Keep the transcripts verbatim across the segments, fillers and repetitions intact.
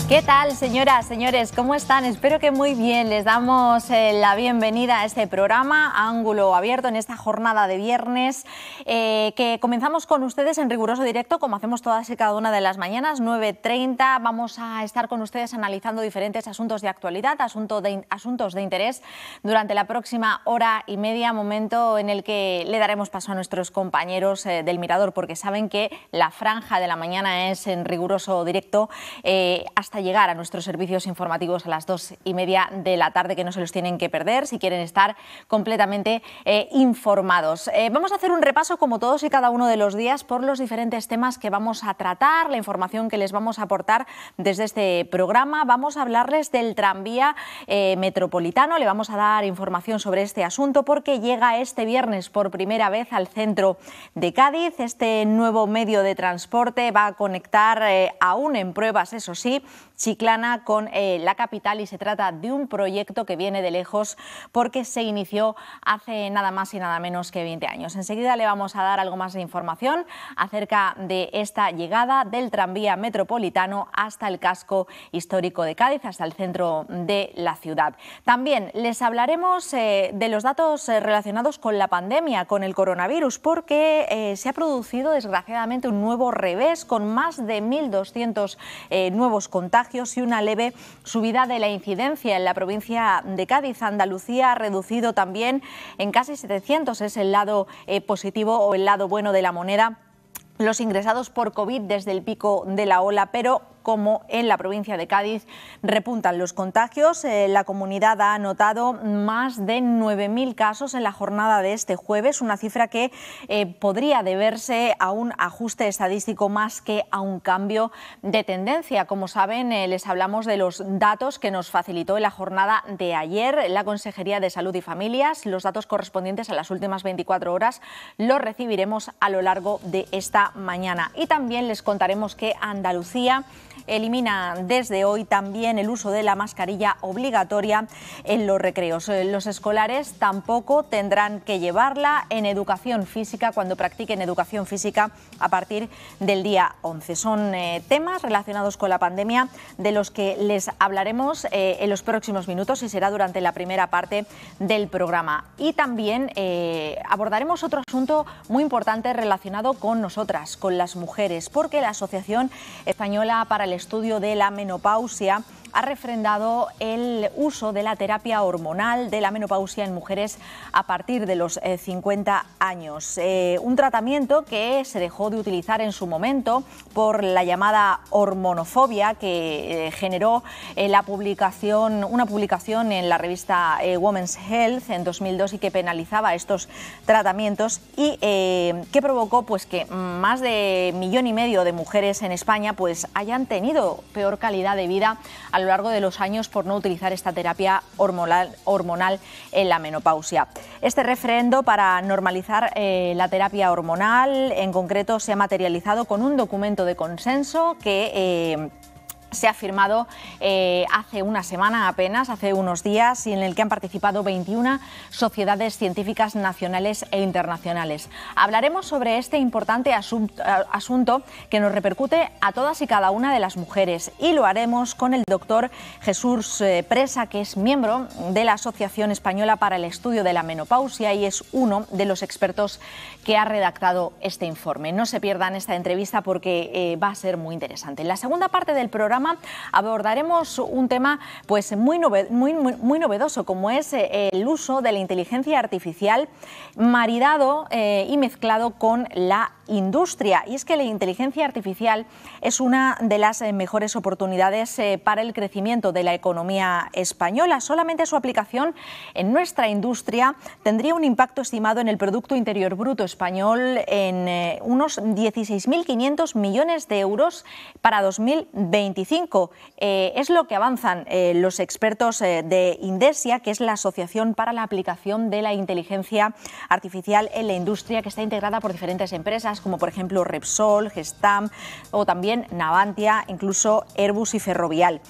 ¿Qué tal, señoras, señores? ¿Cómo están? Espero que muy bien. Les damos eh, la bienvenida a este programa, Ángulo Abierto, en esta jornada de viernes, eh, que comenzamos con ustedes en riguroso directo, como hacemos todas y cada una de las mañanas, nueve treinta. Vamos a estar con ustedes analizando diferentes asuntos de actualidad, asunto de, asuntos de interés, durante la próxima hora y media, momento en el que le daremos paso a nuestros compañeros eh, del Mirador, porque saben que la franja de la mañana es en riguroso directo eh, hasta llegar a nuestros servicios informativos a las dos y media de la tarde, que no se los tienen que perder si quieren estar completamente eh, informados. Eh, vamos a hacer un repaso, como todos y cada uno de los días, por los diferentes temas que vamos a tratar, la información que les vamos a aportar desde este programa. Vamos a hablarles del tranvía eh, metropolitano, le vamos a dar información sobre este asunto porque llega este viernes por primera vez al centro de Cádiz. Este nuevo medio de transporte va a conectar, eh, aún en pruebas, eso sí, Chiclana con eh, la capital, y se trata de un proyecto que viene de lejos porque se inició hace nada más y nada menos que veinte años. Enseguida le vamos a dar algo más de información acerca de esta llegada del tranvía metropolitano hasta el casco histórico de Cádiz, hasta el centro de la ciudad. También les hablaremos eh, de los datos eh, relacionados con la pandemia, con el coronavirus, porque eh, se ha producido desgraciadamente un nuevo revés, con más de mil doscientos eh, nuevos contagios y una leve subida de la incidencia en la provincia de Cádiz. Andalucía ha reducido también en casi setecientos, es el lado eh, positivo o el lado bueno de la moneda, los ingresados por COVID desde el pico de la ola, pero como en la provincia de Cádiz repuntan los contagios. Eh, la comunidad ha anotado más de nueve mil casos en la jornada de este jueves, una cifra que eh, podría deberse a un ajuste estadístico más que a un cambio de tendencia. Como saben, eh, les hablamos de los datos que nos facilitó en la jornada de ayer la Consejería de Salud y Familias. Los datos correspondientes a las últimas veinticuatro horas los recibiremos a lo largo de esta mañana. Y también les contaremos que Andalucía elimina desde hoy también el uso de la mascarilla obligatoria en los recreos. Los escolares tampoco tendrán que llevarla en educación física cuando practiquen educación física a partir del día once. Son eh, temas relacionados con la pandemia de los que les hablaremos eh, en los próximos minutos, y será durante la primera parte del programa. Y también eh, abordaremos otro asunto muy importante relacionado con nosotras, con las mujeres, porque la Asociación Española para el Estudio de la Menopausia ha refrendado el uso de la terapia hormonal de la menopausia en mujeres a partir de los eh, cincuenta años. Eh, un tratamiento que se dejó de utilizar en su momento por la llamada hormonofobia, que eh, generó eh, la publicación, una publicación en la revista eh, Women's Health en dos mil dos, y que penalizaba estos tratamientos, y eh, que provocó pues que más de millón y medio de mujeres en España pues hayan tenido peor calidad de vida a lo largo de los años por no utilizar esta terapia hormonal, hormonal en la menopausia. Este referendo para normalizar eh, la terapia hormonal en concreto se ha materializado con un documento de consenso que eh, se ha firmado eh, hace una semana apenas, hace unos días, y en el que han participado veintiuna sociedades científicas nacionales e internacionales. Hablaremos sobre este importante asunto, asunto que nos repercute a todas y cada una de las mujeres, y lo haremos con el doctor Jesús eh, Presa, que es miembro de la Asociación Española para el Estudio de la Menopausia y es uno de los expertos que ha redactado este informe. No se pierdan esta entrevista porque eh, va a ser muy interesante. En la segunda parte del programa abordaremos un tema pues muy, nove muy, muy, muy novedoso, como es eh, el uso de la inteligencia artificial maridado eh, y mezclado con la industria. Y es que la inteligencia artificial es una de las eh, mejores oportunidades eh, para el crecimiento de la economía española. Solamente su aplicación en nuestra industria tendría un impacto estimado en el Producto Interior Bruto español en eh, unos dieciséis mil quinientos millones de euros para dos mil veinticinco. Eh, es lo que avanzan eh, los expertos eh, de Indesia, que es la Asociación para la Aplicación de la Inteligencia Artificial en la Industria, que está integrada por diferentes empresas, como por ejemplo Repsol, Gestam o también Navantia, incluso Airbus y Ferrovial.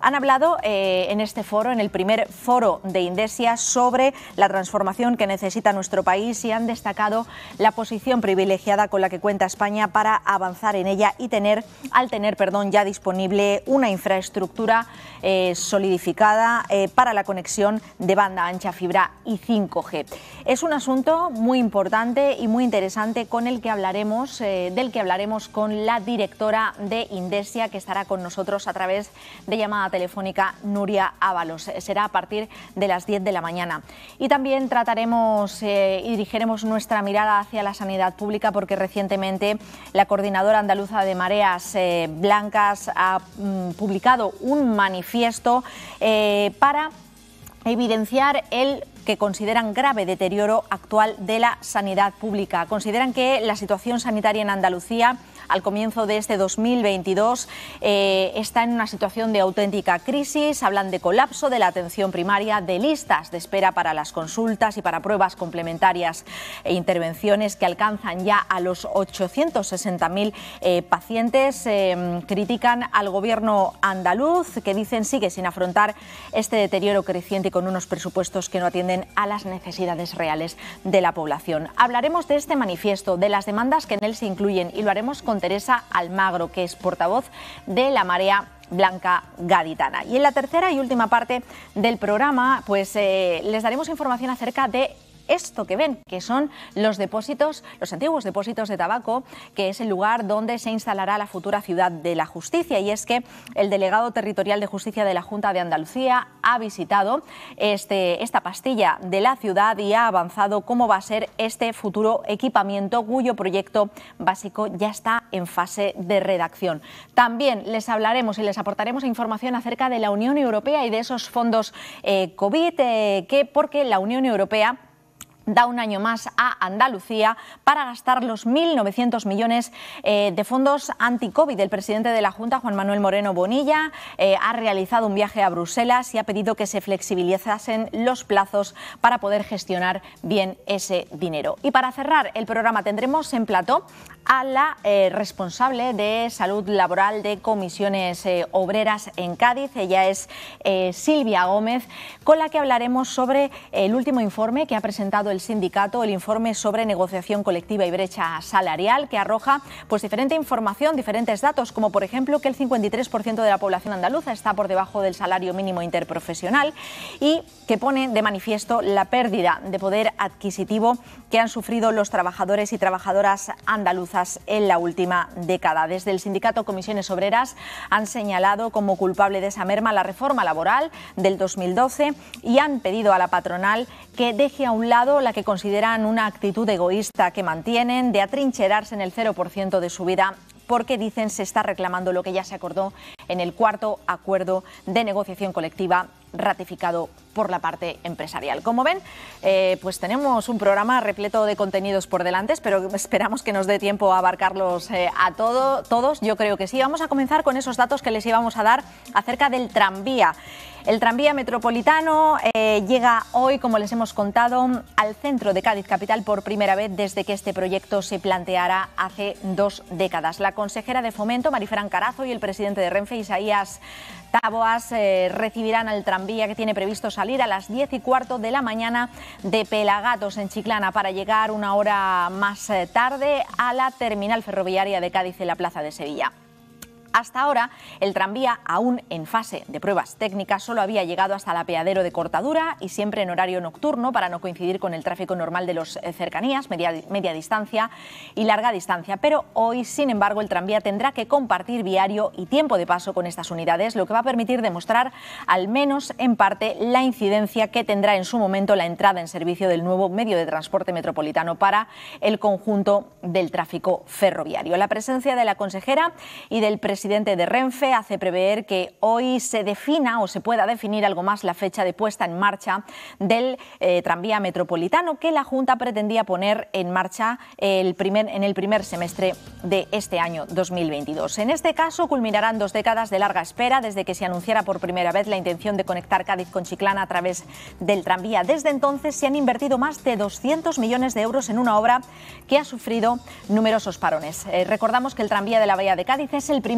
Han hablado eh, en este foro, en el primer foro de Indesia, sobre la transformación que necesita nuestro país y han destacado la posición privilegiada con la que cuenta España para avanzar en ella y tener, al tener perdón, ya disponible una infraestructura eh, solidificada eh, para la conexión de banda ancha, fibra y cinco G. Es un asunto muy importante y muy interesante con el que hablaremos, eh, del que hablaremos con la directora de Indesia, que estará con nosotros a través de llamada telefónica, Nuria Ábalos. Será a partir de las diez de la mañana. Y también trataremos eh, y dirigiremos nuestra mirada hacia la sanidad pública, porque recientemente la Coordinadora Andaluza de Mareas eh, Blancas ha mm, publicado un manifiesto eh, para evidenciar el que consideran grave deterioro actual de la sanidad pública. Consideran que la situación sanitaria en Andalucía al comienzo de este dos mil veintidós eh, está en una situación de auténtica crisis. Hablan de colapso de la atención primaria, de listas de espera para las consultas y para pruebas complementarias e intervenciones que alcanzan ya a los ochocientos sesenta mil eh, pacientes. Eh, critican al gobierno andaluz, que dicen sigue sin afrontar este deterioro creciente y con unos presupuestos que no atienden a las necesidades reales de la población. Hablaremos de este manifiesto, de las demandas que en él se incluyen, y lo haremos con Teresa Almagro, que es portavoz de la Marea Blanca Gaditana. Y en la tercera y última parte del programa, pues eh, les daremos información acerca de esto que ven, que son los depósitos, los antiguos depósitos de tabaco, que es el lugar donde se instalará la futura ciudad de la justicia. Y es que el delegado territorial de justicia de la Junta de Andalucía ha visitado este, esta pastilla de la ciudad y ha avanzado cómo va a ser este futuro equipamiento, cuyo proyecto básico ya está en fase de redacción. También les hablaremos y les aportaremos información acerca de la Unión Europea y de esos fondos eh, COVID, eh, que porque la Unión Europea da un año más a Andalucía para gastar los mil novecientos millones eh, de fondos anti-COVID. El presidente de la Junta, Juan Manuel Moreno Bonilla, eh, ha realizado un viaje a Bruselas y ha pedido que se flexibilizasen los plazos para poder gestionar bien ese dinero. Y para cerrar el programa tendremos en plató a la eh, responsable de salud laboral de comisiones eh, obreras en Cádiz. Ella es eh, Silvia Gómez, con la que hablaremos sobre el último informe que ha presentado el sindicato, el informe sobre negociación colectiva y brecha salarial, que arroja pues diferente información, diferentes datos, como por ejemplo que el cincuenta y tres por ciento de la población andaluza está por debajo del salario mínimo interprofesional y que pone de manifiesto la pérdida de poder adquisitivo que han sufrido los trabajadores y trabajadoras andaluzas en la última década. Desde el sindicato Comisiones Obreras han señalado como culpable de esa merma la reforma laboral del dos mil doce y han pedido a la patronal que deje a un lado la que consideran una actitud egoísta que mantienen de atrincherarse en el cero por ciento de subida, porque dicen se está reclamando lo que ya se acordó en el cuarto acuerdo de negociación colectiva ratificado por la parte empresarial. Como ven, eh, pues tenemos un programa repleto de contenidos por delante, pero esperamos que nos dé tiempo a abarcarlos eh, a todo, todos. Yo creo que sí. Vamos a comenzar con esos datos que les íbamos a dar acerca del tranvía. El tranvía metropolitano eh, llega hoy, como les hemos contado, al centro de Cádiz capital por primera vez desde que este proyecto se planteara hace dos décadas. La consejera de Fomento, Marifran Carazo, y el presidente de Renfe, Isaías Taboas, eh, recibirán al tranvía que tiene previsto salir a las diez y cuarto de la mañana de Pelagatos, en Chiclana, para llegar una hora más eh, tarde a la terminal ferroviaria de Cádiz en la Plaza de Sevilla. Hasta ahora, el tranvía, aún en fase de pruebas técnicas, solo había llegado hasta el apeadero de Cortadura y siempre en horario nocturno para no coincidir con el tráfico normal de los cercanías, media, media distancia y larga distancia. Pero hoy, sin embargo, el tranvía tendrá que compartir viario y tiempo de paso con estas unidades, lo que va a permitir demostrar, al menos en parte, la incidencia que tendrá en su momento la entrada en servicio del nuevo medio de transporte metropolitano para el conjunto del tráfico ferroviario. La presencia de la consejera y del presidente presidente de Renfe hace prever que hoy se defina o se pueda definir algo más la fecha de puesta en marcha del eh, tranvía metropolitano, que la Junta pretendía poner en marcha el primer, en el primer semestre de este año dos mil veintidós. En este caso culminarán dos décadas de larga espera desde que se anunciara por primera vez la intención de conectar Cádiz con Chiclana a través del tranvía. Desde entonces se han invertido más de doscientos millones de euros en una obra que ha sufrido numerosos parones. Eh, recordamos que el tranvía de la Bahía de Cádiz es el primero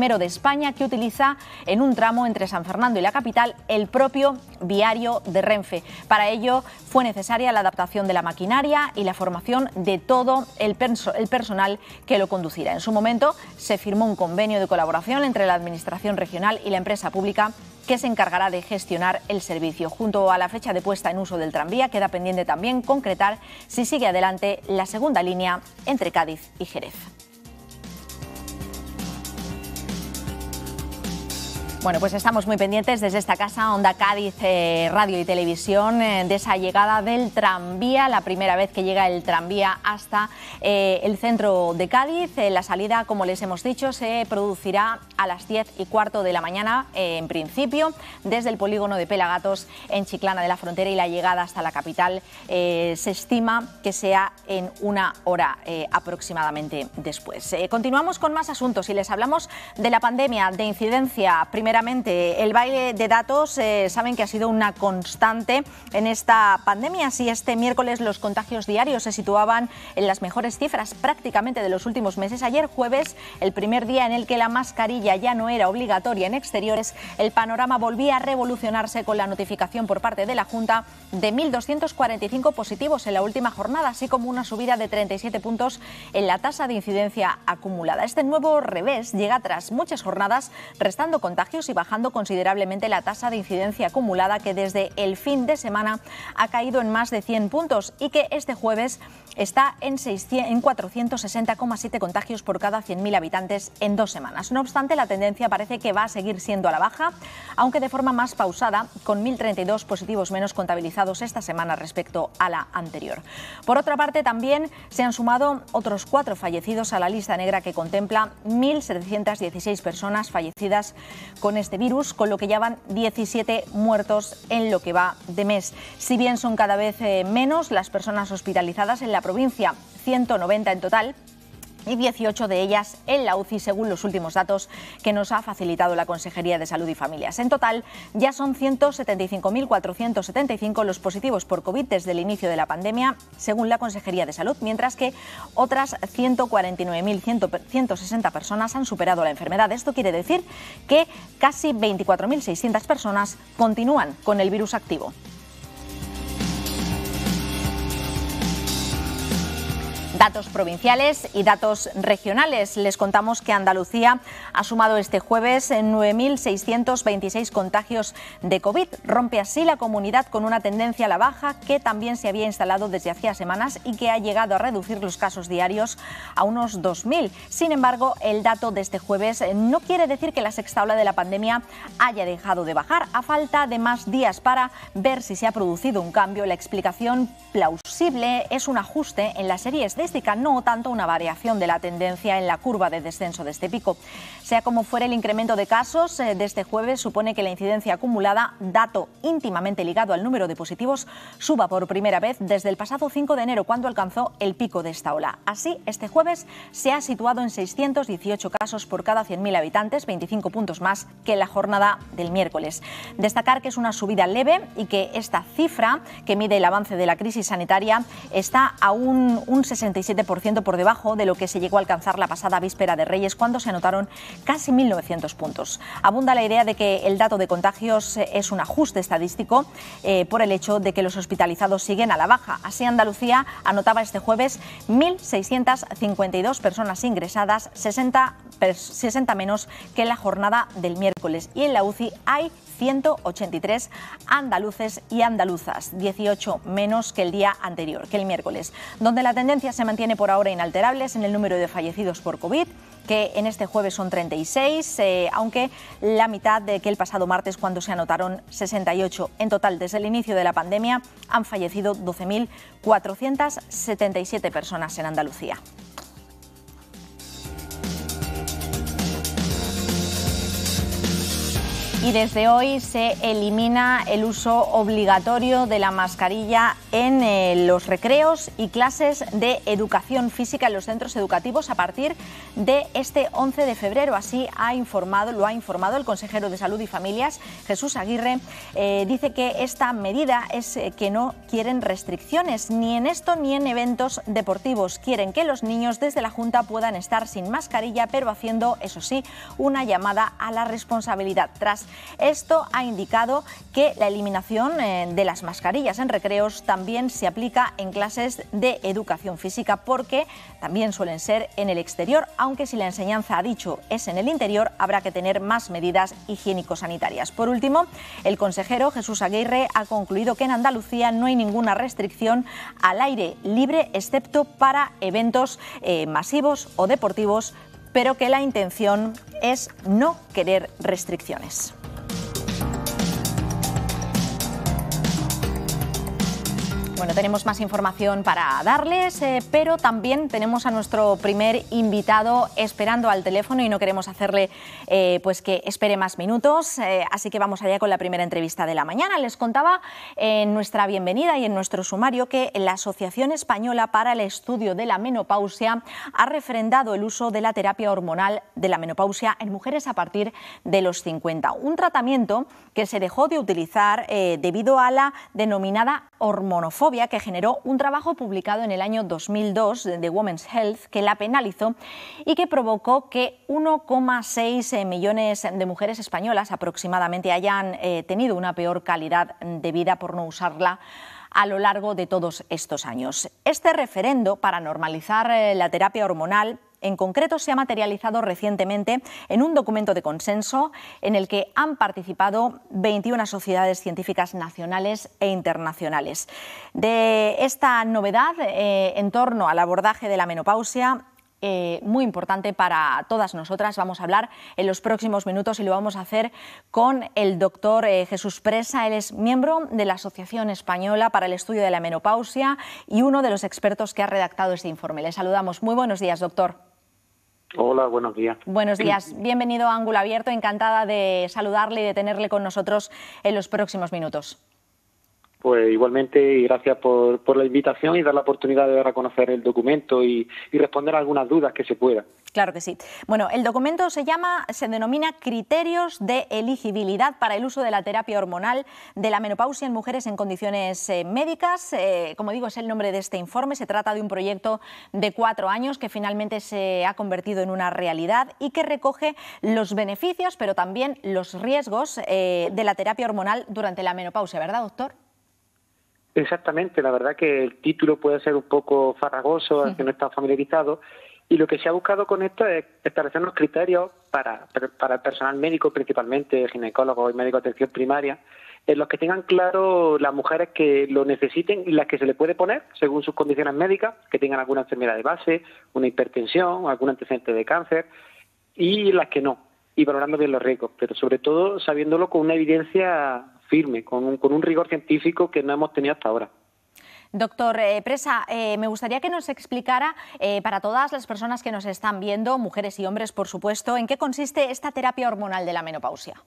primero de España que utiliza en un tramo entre San Fernando y la capital el propio viario de Renfe. Para ello fue necesaria la adaptación de la maquinaria y la formación de todo el, perso el personal que lo conducirá. En su momento se firmó un convenio de colaboración entre la Administración regional y la empresa pública que se encargará de gestionar el servicio. Junto a la fecha de puesta en uso del tranvía, queda pendiente también concretar si sigue adelante la segunda línea entre Cádiz y Jerez. Bueno, pues estamos muy pendientes desde esta casa, Onda Cádiz, eh, Radio y Televisión, eh, de esa llegada del tranvía, la primera vez que llega el tranvía hasta eh, el centro de Cádiz. Eh, la salida, como les hemos dicho, se producirá a las diez y cuarto de la mañana, eh, en principio, desde el polígono de Pelagatos en Chiclana de la Frontera, y la llegada hasta la capital eh, se estima que sea en una hora eh, aproximadamente después. Eh, continuamos con más asuntos y les hablamos de la pandemia, de incidencia. Primeramente, el baile de datos, eh, saben que ha sido una constante en esta pandemia. Si este miércoles los contagios diarios se situaban en las mejores cifras prácticamente de los últimos meses, ayer jueves, el primer día en el que la mascarilla ya no era obligatoria en exteriores, el panorama volvía a revolucionarse con la notificación por parte de la Junta de mil doscientos cuarenta y cinco positivos en la última jornada, así como una subida de treinta y siete puntos en la tasa de incidencia acumulada. Este nuevo revés llega tras muchas jornadas restando contagios y bajando considerablemente la tasa de incidencia acumulada, que desde el fin de semana ha caído en más de cien puntos y que este jueves está en, seiscientos, en cuatrocientos sesenta coma siete contagios por cada cien mil habitantes en dos semanas. No obstante, la tendencia parece que va a seguir siendo a la baja, aunque de forma más pausada, con mil treinta y dos positivos menos contabilizados esta semana respecto a la anterior. Por otra parte, también se han sumado otros cuatro fallecidos a la lista negra, que contempla mil setecientas dieciséis personas fallecidas con este virus, con lo que ya van diecisiete muertos en lo que va de mes. Si bien son cada vez eh, menos las personas hospitalizadas en la provincia, ciento noventa en total, y dieciocho de ellas en la U C I, según los últimos datos que nos ha facilitado la Consejería de Salud y Familias. En total, ya son ciento setenta y cinco mil cuatrocientos setenta y cinco los positivos por COVID desde el inicio de la pandemia, según la Consejería de Salud, mientras que otras ciento cuarenta y nueve mil ciento sesenta personas han superado la enfermedad. Esto quiere decir que casi veinticuatro mil seiscientas personas continúan con el virus activo. Datos provinciales y datos regionales. Les contamos que Andalucía ha sumado este jueves nueve mil seiscientos veintiséis contagios de COVID. Rompe así la comunidad con una tendencia a la baja que también se había instalado desde hacía semanas y que ha llegado a reducir los casos diarios a unos dos mil. Sin embargo, el dato de este jueves no quiere decir que la sexta ola de la pandemia haya dejado de bajar. A falta de más días para ver si se ha producido un cambio, la explicación plausible es un ajuste en la serie estadística, no tanto una variación de la tendencia en la curva de descenso de este pico. Sea como fuere, el incremento de casos de este jueves supone que la incidencia acumulada, dato íntimamente ligado al número de positivos, suba por primera vez desde el pasado cinco de enero, cuando alcanzó el pico de esta ola. Así, este jueves se ha situado en seiscientos dieciocho casos por cada cien mil habitantes, veinticinco puntos más que en la jornada del miércoles. Destacar que es una subida leve y que esta cifra, que mide el avance de la crisis sanitaria, está aún un sesenta y siete por ciento por debajo de lo que se llegó a alcanzar la pasada víspera de Reyes, cuando se anotaron casi mil novecientos puntos. Abunda la idea de que el dato de contagios es un ajuste estadístico eh, por el hecho de que los hospitalizados siguen a la baja. Así, Andalucía anotaba este jueves mil seiscientas cincuenta y dos personas ingresadas, sesenta, sesenta menos que en la jornada del miércoles. Y en la U C I hay ciento ochenta y tres andaluces y andaluzas, dieciocho menos que el día anterior, que el miércoles. Donde la tendencia se mantiene por ahora inalterable es en el número de fallecidos por COVID, que en este jueves son treinta y seis, eh, aunque la mitad de que el pasado martes, cuando se anotaron sesenta y ocho. En total, desde el inicio de la pandemia, han fallecido doce mil cuatrocientas setenta y siete personas en Andalucía. Y desde hoy se elimina el uso obligatorio de la mascarilla en eh, los recreos y clases de educación física en los centros educativos a partir de este once de febrero. Así ha informado, lo ha informado el consejero de Salud y Familias, Jesús Aguirre. Eh, dice que esta medida es eh, que no quieren restricciones ni en esto ni en eventos deportivos. Quieren que los niños desde la Junta puedan estar sin mascarilla, pero haciendo, eso sí, una llamada a la responsabilidad. Tras esto ha indicado que la eliminación eh, de las mascarillas en recreos también se aplica en clases de educación física, porque también suelen ser en el exterior, aunque si la enseñanza, ha dicho, es en el interior, habrá que tener más medidas higiénico-sanitarias. Por último, el consejero Jesús Aguirre ha concluido que en Andalucía no hay ninguna restricción al aire libre, excepto para eventos eh, masivos o deportivos, pero que la intención es no querer restricciones. Bueno, tenemos más información para darles, eh, pero también tenemos a nuestro primer invitado esperando al teléfono y no queremos hacerle eh, pues que espere más minutos, eh, así que vamos allá con la primera entrevista de la mañana. Les contaba en nuestra bienvenida y en nuestro sumario que la Asociación Española para el Estudio de la Menopausia ha refrendado el uso de la terapia hormonal de la menopausia en mujeres a partir de los cincuenta, un tratamiento que se dejó de utilizar eh, debido a la denominada hormonofobia, que generó un trabajo publicado en el año dos mil dos de Women's Health que la penalizó y que provocó que uno coma seis millones de mujeres españolas aproximadamente hayan eh, tenido una peor calidad de vida por no usarla a lo largo de todos estos años. Este referendo para normalizar eh, la terapia hormonal en concreto se ha materializado recientemente en un documento de consenso en el que han participado veintiuna sociedades científicas nacionales e internacionales. De esta novedad eh, en torno al abordaje de la menopausia, Eh, muy importante para todas nosotras, vamos a hablar en los próximos minutos y lo vamos a hacer con el doctor eh, Jesús Presa. Él es miembro de la Asociación Española para el Estudio de la Menopausia y uno de los expertos que ha redactado este informe. Le saludamos. Muy buenos días, doctor. Hola, buenos días. Buenos días. Bienvenido a Ángulo Abierto. Encantada de saludarle y de tenerle con nosotros en los próximos minutos. Pues igualmente, y gracias por, por la invitación y dar la oportunidad de dar a conocer el documento y, y responder a algunas dudas que se puedan. Claro que sí. Bueno, el documento se llama, se denomina Criterios de elegibilidad para el uso de la terapia hormonal de la menopausia en mujeres en condiciones eh, médicas. Eh, como digo, es el nombre de este informe. Se trata de un proyecto de cuatro años que finalmente se ha convertido en una realidad y que recoge los beneficios, pero también los riesgos eh, de la terapia hormonal durante la menopausia, ¿verdad, doctor? Exactamente, la verdad que el título puede ser un poco farragoso, al que no está familiarizado, y lo que se ha buscado con esto es establecer unos criterios para, para el personal médico, principalmente ginecólogos y médicos de atención primaria, en los que tengan claro las mujeres que lo necesiten y las que se le puede poner según sus condiciones médicas, que tengan alguna enfermedad de base, una hipertensión, algún antecedente de cáncer, y las que no, y valorando bien los riesgos, pero sobre todo sabiéndolo con una evidencia firme, con un, con un rigor científico que no hemos tenido hasta ahora. Doctor eh, Presa, eh, me gustaría que nos explicara, eh, para todas las personas que nos están viendo, mujeres y hombres por supuesto, en qué consiste esta terapia hormonal de la menopausia.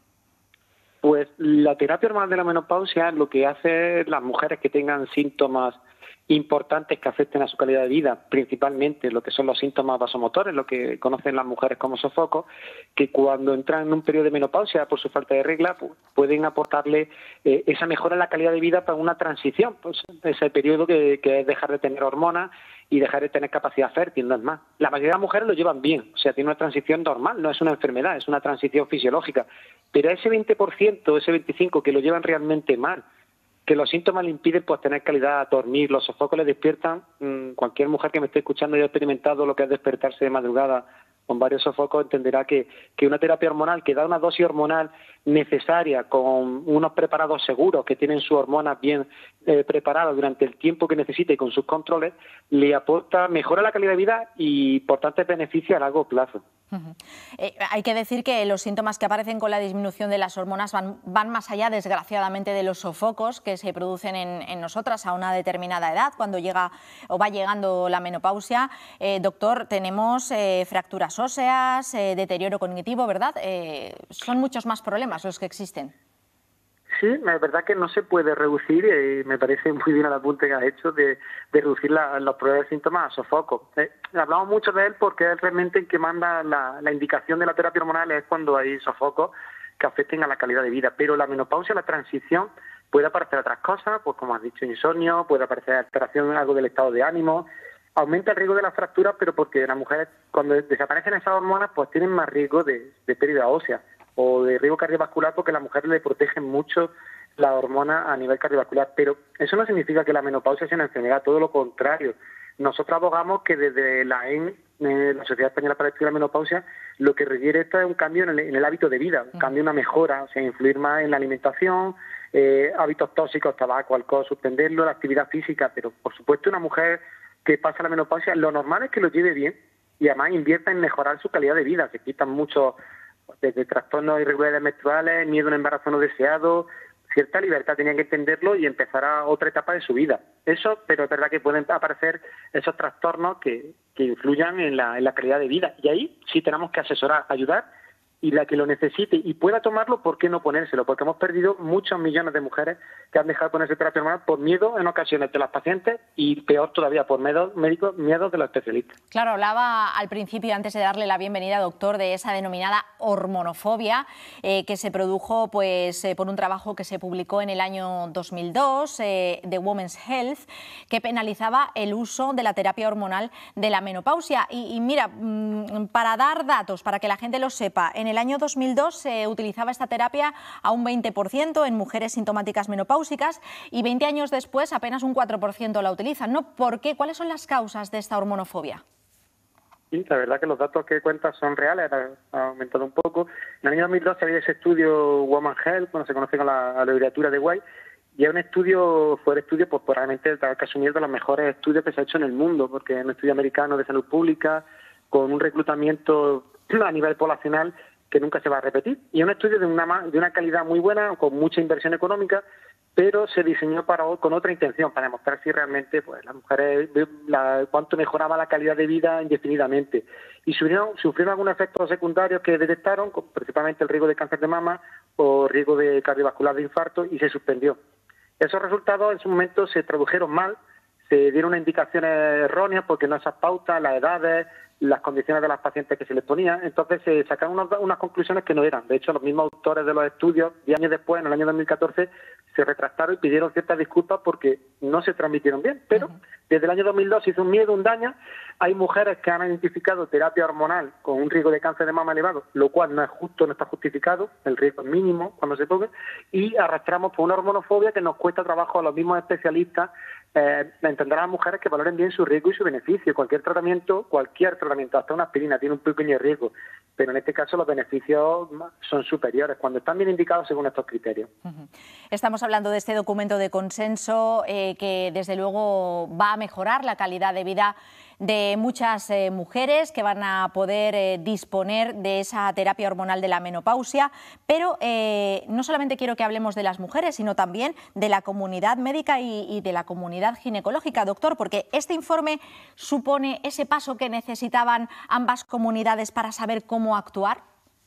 Pues la terapia hormonal de la menopausia lo que hace es las mujeres que tengan síntomas importantes que afecten a su calidad de vida, principalmente lo que son los síntomas vasomotores, lo que conocen las mujeres como sofocos, que cuando entran en un periodo de menopausia por su falta de regla, pues, pueden aportarle eh, esa mejora en la calidad de vida para una transición, pues ese periodo que, que es dejar de tener hormonas y dejar de tener capacidad fértil, no es más. La mayoría de las mujeres lo llevan bien, o sea, tiene una transición normal, no es una enfermedad, es una transición fisiológica, pero ese veinte por ciento, ese veinticinco por ciento que lo llevan realmente mal, que los síntomas le impiden pues tener calidad, dormir, los sofocos le despiertan. Mmm, cualquier mujer que me esté escuchando y haya experimentado lo que es despertarse de madrugada con varios sofocos entenderá que, que una terapia hormonal que da una dosis hormonal necesaria con unos preparados seguros que tienen sus hormonas bien eh, preparadas durante el tiempo que necesite y con sus controles, le aporta, mejora la calidad de vida y importantes beneficios a largo plazo. Uh-huh. eh, hay que decir que los síntomas que aparecen con la disminución de las hormonas van, van más allá, desgraciadamente, de los sofocos que se producen en, en nosotras a una determinada edad, cuando llega o va llegando la menopausia. Eh, doctor, tenemos eh, fracturas óseas, eh, deterioro cognitivo, ¿verdad? Eh, son muchos más problemas los que existen. Sí, es verdad que no se puede reducir, y me parece muy bien el apunte que has hecho de, de reducir la, los problemas de síntomas a sofocos. Eh, hablamos mucho de él porque es realmente el que manda la, la indicación de la terapia hormonal, es cuando hay sofocos que afecten a la calidad de vida. Pero la menopausia, la transición, puede aparecer otras cosas, pues como has dicho, insomnio, puede aparecer alteración algo del estado de ánimo, aumenta el riesgo de las fracturas, pero porque las mujeres, cuando desaparecen esas hormonas, pues tienen más riesgo de, de pérdida ósea o de riesgo cardiovascular, porque las mujeres le protegen mucho la hormona a nivel cardiovascular. Pero eso no significa que la menopausia sea una enfermedad, todo lo contrario. Nosotros abogamos que desde la E N, eh, la Sociedad Española para el Estudio de la Menopausia, lo que requiere esto es un cambio en el, en el hábito de vida, un cambio, una mejora, o sea, influir más en la alimentación, eh, hábitos tóxicos, tabaco, alcohol, suspenderlo, la actividad física. Pero, por supuesto, una mujer que pasa la menopausia, lo normal es que lo lleve bien y además invierta en mejorar su calidad de vida. Se quitan muchos, desde trastornos irregulares menstruales, miedo a un embarazo no deseado, cierta libertad, tenía que entenderlo y empezar a otra etapa de su vida. Eso, pero es verdad que pueden aparecer esos trastornos que, que influyan en la, en la calidad de vida. Y ahí sí tenemos que asesorar, ayudar, y la que lo necesite y pueda tomarlo, ¿por qué no ponérselo? Porque hemos perdido muchos millones de mujeres que han dejado de ponerse terapia hormonal por miedo en ocasiones de las pacientes y peor todavía por miedo médicos, miedos de los especialistas. Claro, hablaba al principio, antes de darle la bienvenida, doctor, de esa denominada hormonofobia eh, que se produjo pues, eh, por un trabajo que se publicó en el año dos mil dos, eh, de Women's Health, que penalizaba el uso de la terapia hormonal de la menopausia. Y, y mira, mmm, para dar datos, para que la gente lo sepa, en el año dos mil dos se utilizaba esta terapia a un veinte por ciento en mujeres sintomáticas menopáusicas y veinte años después apenas un cuatro por ciento la utilizan, ¿no? ¿Por qué? ¿Cuáles son las causas de esta hormonofobia? Sí, la verdad que los datos que cuentas son reales, ha aumentado un poco. En el año dos mil dos había ese estudio Women's Health, bueno, se conoce con la, la abreviatura de W I, y es un estudio, fue el estudio, pues probablemente que asumir de los mejores estudios que se ha hecho en el mundo, porque es un estudio americano de salud pública, con un reclutamiento a nivel poblacional que nunca se va a repetir. Y es un estudio de una, de una calidad muy buena, con mucha inversión económica, pero se diseñó para con otra intención, para demostrar si realmente pues las mujeres, la, cuánto mejoraba la calidad de vida indefinidamente. Y sufrieron, sufrieron algunos efectos secundarios que detectaron, principalmente el riesgo de cáncer de mama o riesgo de cardiovascular de infarto, y se suspendió. Esos resultados en su momento se tradujeron mal, se dieron unas indicaciones erróneas porque no esas pautas, las edades, las condiciones de las pacientes que se les ponían, entonces se sacaron unas, unas conclusiones que no eran. De hecho, los mismos autores de los estudios, diez años después, en el año dos mil catorce, se retractaron y pidieron ciertas disculpas porque no se transmitieron bien. Pero uh-huh. desde el año dos mil dos se hizo un miedo, un daño. Hay mujeres que han identificado terapia hormonal con un riesgo de cáncer de mama elevado, lo cual no es justo, no está justificado, el riesgo es mínimo cuando se ponga, y arrastramos por una hormonofobia que nos cuesta trabajo a los mismos especialistas eh, entender a las mujeres que valoren bien su riesgo y su beneficio. Cualquier tratamiento, cualquier tratamiento, hasta una aspirina, tiene un pequeño riesgo, pero en este caso los beneficios son superiores cuando están bien indicados según estos criterios. Uh-huh. Estamos hablando de este documento de consenso eh, que desde luego va a mejorar la calidad de vida de muchas eh, mujeres que van a poder eh, disponer de esa terapia hormonal de la menopausia, pero eh, no solamente quiero que hablemos de las mujeres, sino también de la comunidad médica y, y de la comunidad ginecológica, doctor, porque este informe supone ese paso que necesitaban ambas comunidades para saber cómo actuar.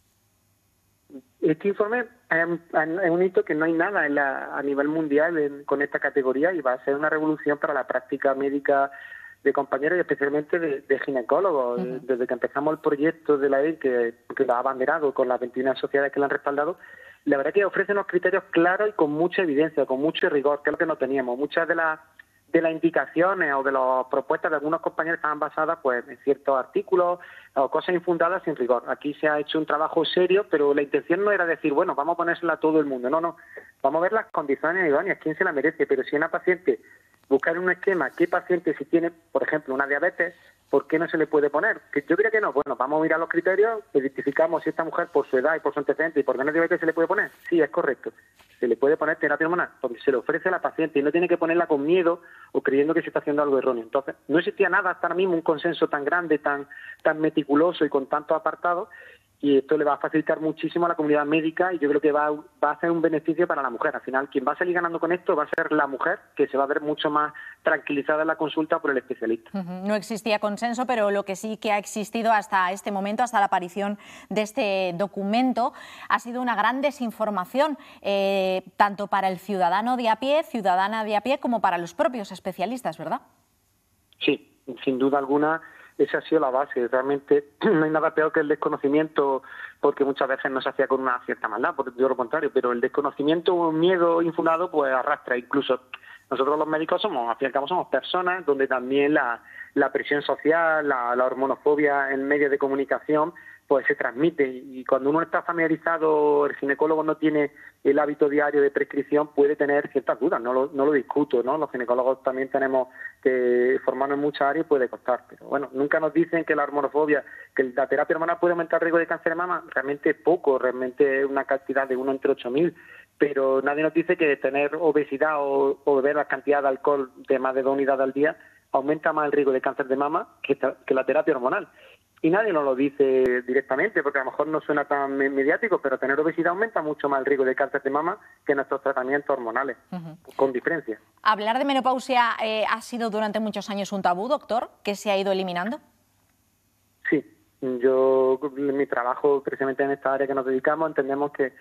Este informe es un hito que no hay nada en la, a nivel mundial en, con esta categoría, y va a ser una revolución para la práctica médica de compañeros y especialmente de, de ginecólogos. Uh-huh. Desde que empezamos el proyecto de la E I, que, que lo ha abanderado con las veintiuna sociedades que lo han respaldado, la verdad que ofrece unos criterios claros y con mucha evidencia, con mucho rigor, que es lo que no teníamos. Muchas de las de las indicaciones o de las propuestas de algunos compañeros estaban basadas pues en ciertos artículos o cosas infundadas sin rigor. Aquí se ha hecho un trabajo serio, pero la intención no era decir, bueno, vamos a ponérsela a todo el mundo. No, no, vamos a ver las condiciones idóneas, quién se la merece, pero si una paciente buscar en un esquema qué paciente, si tiene, por ejemplo, una diabetes, ¿por qué no se le puede poner? Que yo creo que no. Bueno, vamos a mirar los criterios, identificamos si esta mujer por su edad y por su antecedente y por tener diabetes se le puede poner. Sí, es correcto. Se le puede poner terapia hormonal porque se le ofrece a la paciente y no tiene que ponerla con miedo o creyendo que se está haciendo algo erróneo. Entonces, no existía nada hasta ahora mismo, un consenso tan grande, tan, tan meticuloso y con tantos apartados, y esto le va a facilitar muchísimo a la comunidad médica y yo creo que va, va a ser un beneficio para la mujer. Al final, quien va a salir ganando con esto va a ser la mujer, que se va a ver mucho más tranquilizada en la consulta por el especialista. Uh-huh. No existía consenso, pero lo que sí que ha existido hasta este momento, hasta la aparición de este documento, ha sido una gran desinformación, eh, tanto para el ciudadano de a pie, ciudadana de a pie, como para los propios especialistas, ¿verdad? Sí, sin duda alguna. Esa ha sido la base. Realmente no hay nada peor que el desconocimiento, porque muchas veces no se hacía con una cierta maldad, por lo contrario, pero el desconocimiento o miedo infundado pues arrastra. Incluso nosotros los médicos somos, al fin y al cabo, somos personas donde también la, la presión social, la, la hormonofobia en medios de comunicación pues se transmite, y cuando uno está familiarizado, el ginecólogo no tiene el hábito diario de prescripción, puede tener ciertas dudas, no lo, no lo discuto, ¿no? Los ginecólogos también tenemos que formarnos en muchas áreas y puede costar, pero bueno, nunca nos dicen que la hormonofobia, que la terapia hormonal puede aumentar el riesgo de cáncer de mama, realmente poco, realmente una cantidad de uno entre ocho mil, pero nadie nos dice que tener obesidad o, o beber la cantidad de alcohol de más de dos unidades al día aumenta más el riesgo de cáncer de mama que, que la terapia hormonal. Y nadie nos lo dice directamente, porque a lo mejor no suena tan mediático, pero tener obesidad aumenta mucho más el riesgo de cáncer de mama que nuestros tratamientos hormonales, uh-huh. con diferencia. ¿Hablar de menopausia eh, ha sido durante muchos años un tabú, doctor, que se ha ido eliminando? Sí, yo, en mi trabajo, precisamente en esta área que nos dedicamos, entendemos que,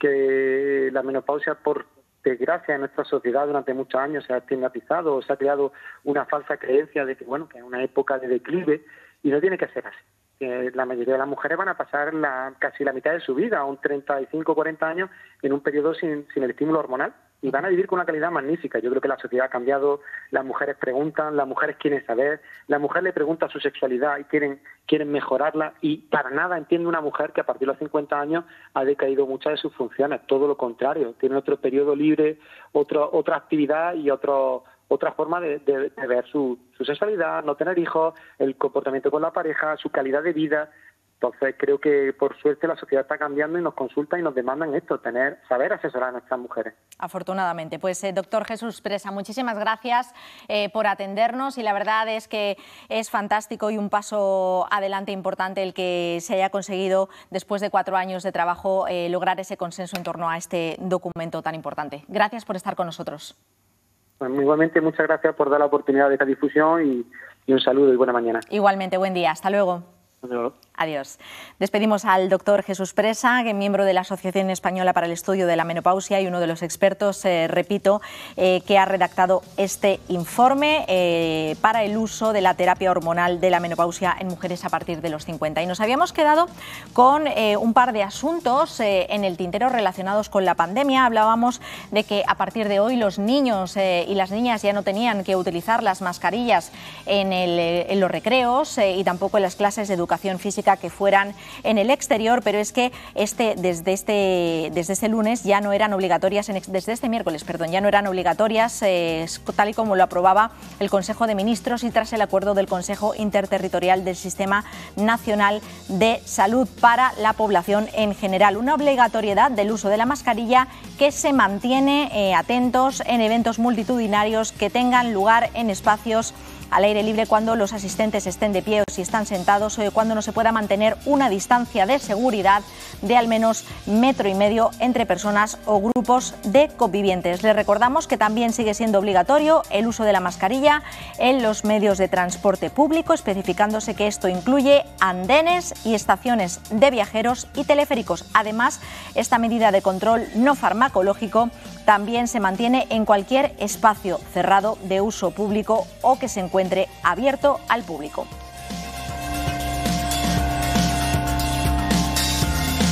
que la menopausia, por desgracia, en nuestra sociedad durante muchos años se ha estigmatizado, o se ha creado una falsa creencia de que, bueno, que es una época de declive, y no tiene que ser así. Que la mayoría de las mujeres van a pasar la, casi la mitad de su vida, un treinta y cinco, cuarenta años, en un periodo sin, sin el estímulo hormonal, y van a vivir con una calidad magnífica. Yo creo que la sociedad ha cambiado, las mujeres preguntan, las mujeres quieren saber, la mujer le pregunta su sexualidad y quieren, quieren mejorarla, y para nada entiende una mujer que a partir de los cincuenta años ha decaído muchas de sus funciones, todo lo contrario, tiene otro periodo libre, otro, otra actividad y otro... otra forma de, de, de ver su, su sexualidad, no tener hijos, el comportamiento con la pareja, su calidad de vida. Entonces creo que por suerte la sociedad está cambiando y nos consulta y nos demandan esto, tener, saber asesorar a nuestras mujeres. Afortunadamente. Pues eh, doctor Jesús Presa, muchísimas gracias eh, por atendernos, y la verdad es que es fantástico y un paso adelante importante el que se haya conseguido después de cuatro años de trabajo eh, lograr ese consenso en torno a este documento tan importante. Gracias por estar con nosotros. Bueno, igualmente, muchas gracias por dar la oportunidad de esta difusión y, y un saludo y buena mañana. Igualmente, buen día. Hasta luego. Adiós. Adiós. Despedimos al doctor Jesús Presa, que es miembro de la Asociación Española para el Estudio de la Menopausia y uno de los expertos, eh, repito, eh, que ha redactado este informe eh, para el uso de la terapia hormonal de la menopausia en mujeres a partir de los cincuenta. Y nos habíamos quedado con eh, un par de asuntos eh, en el tintero relacionados con la pandemia. Hablábamos de que a partir de hoy los niños eh, y las niñas ya no tenían que utilizar las mascarillas en, el, en los recreos eh, y tampoco en las clases de educación física que fueran en el exterior, pero es que este, desde, este, desde este lunes ya no eran obligatorias, en, desde este miércoles, perdón, ya no eran obligatorias, eh, tal y como lo aprobaba el Consejo de Ministros y tras el acuerdo del Consejo Interterritorial del Sistema Nacional de Salud para la población en general. Una obligatoriedad del uso de la mascarilla que se mantiene, eh, atentos, en eventos multitudinarios que tengan lugar en espacios al aire libre, cuando los asistentes estén de pie o si están sentados, o cuando no se pueda mantener una distancia de seguridad de al menos metro y medio entre personas o grupos de convivientes. Les recordamos que también sigue siendo obligatorio el uso de la mascarilla en los medios de transporte público, especificándose que esto incluye andenes y estaciones de viajeros y teleféricos. Además, esta medida de control no farmacológico también se mantiene en cualquier espacio cerrado de uso público o que se encuentre abierto al público. Y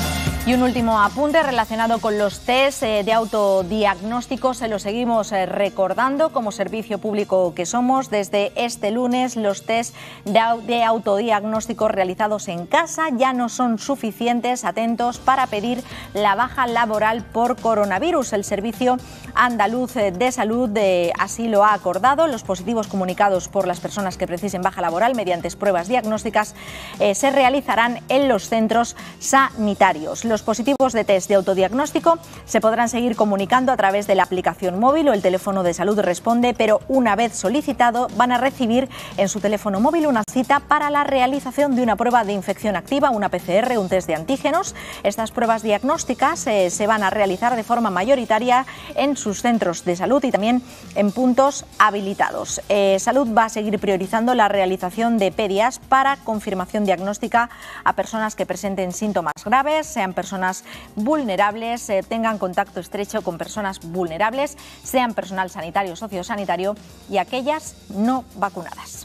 Y un último apunte relacionado con los test eh, de autodiagnóstico. Se lo seguimos eh, recordando como servicio público que somos. Desde este lunes los test de, de autodiagnóstico realizados en casa ya no son suficientes. Atentos para pedir la baja laboral por coronavirus. El Servicio Andaluz de Salud de, así lo ha acordado. Los positivos comunicados por las personas que precisen baja laboral mediante pruebas diagnósticas eh, se realizarán en los centros sanitarios. Los positivos de test de autodiagnóstico se podrán seguir comunicando a través de la aplicación móvil o el teléfono de Salud Responde, pero una vez solicitado van a recibir en su teléfono móvil una cita para la realización de una prueba de infección activa, una P C R, un test de antígenos. Estas pruebas diagnósticas eh, se van a realizar de forma mayoritaria en sus centros de salud y también en puntos habilitados. Eh, Salud va a seguir priorizando la realización de pedias para confirmación diagnóstica a personas que presenten síntomas graves, sean personas vulnerables, eh, tengan contacto estrecho con personas vulnerables, sean personal sanitario o sociosanitario y aquellas no vacunadas.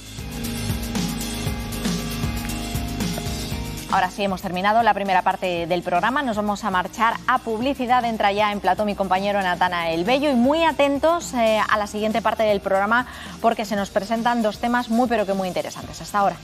Ahora sí, hemos terminado la primera parte del programa. Nos vamos a marchar a publicidad. Entra ya en plató mi compañero Natanael Bello y muy atentos eh, a la siguiente parte del programa porque se nos presentan dos temas muy pero que muy interesantes. Hasta ahora.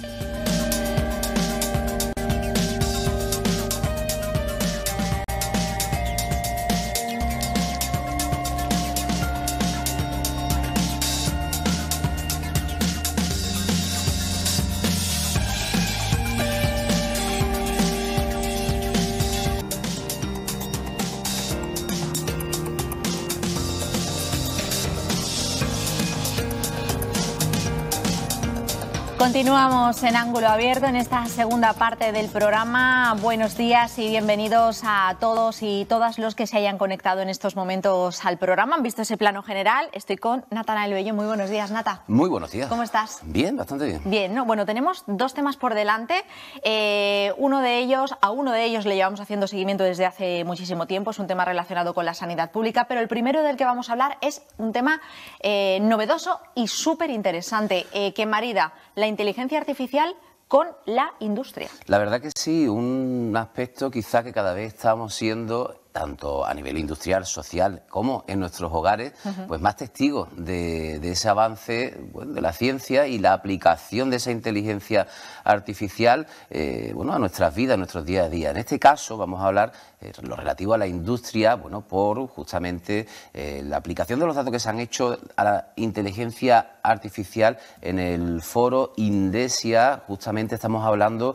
Continuamos en Ángulo Abierto en esta segunda parte del programa. Buenos días y bienvenidos a todos y todas los que se hayan conectado en estos momentos al programa. Han visto ese plano general. Estoy con Natanael Bello. Muy buenos días, Nata. Muy buenos días. ¿Cómo estás? Bien, bastante bien. Bien, ¿no? Bueno, tenemos dos temas por delante. Eh, uno de ellos, a uno de ellos le llevamos haciendo seguimiento desde hace muchísimo tiempo. Es un tema relacionado con la sanidad pública, pero el primero del que vamos a hablar es un tema eh, novedoso y súper interesante, eh, que marida la inteligencia artificial con la industria. La verdad que sí, un aspecto quizá que cada vez estamos siendo, tanto a nivel industrial, social, como en nuestros hogares, uh-huh. pues más testigos de, de ese avance, bueno, de la ciencia y la aplicación de esa inteligencia artificial eh, bueno, a nuestras vidas, a nuestros día a día. En este caso vamos a hablar eh, lo relativo a la industria, bueno, por justamente eh, la aplicación de los datos que se han hecho a la inteligencia artificial en el foro Indesia. Justamente estamos hablando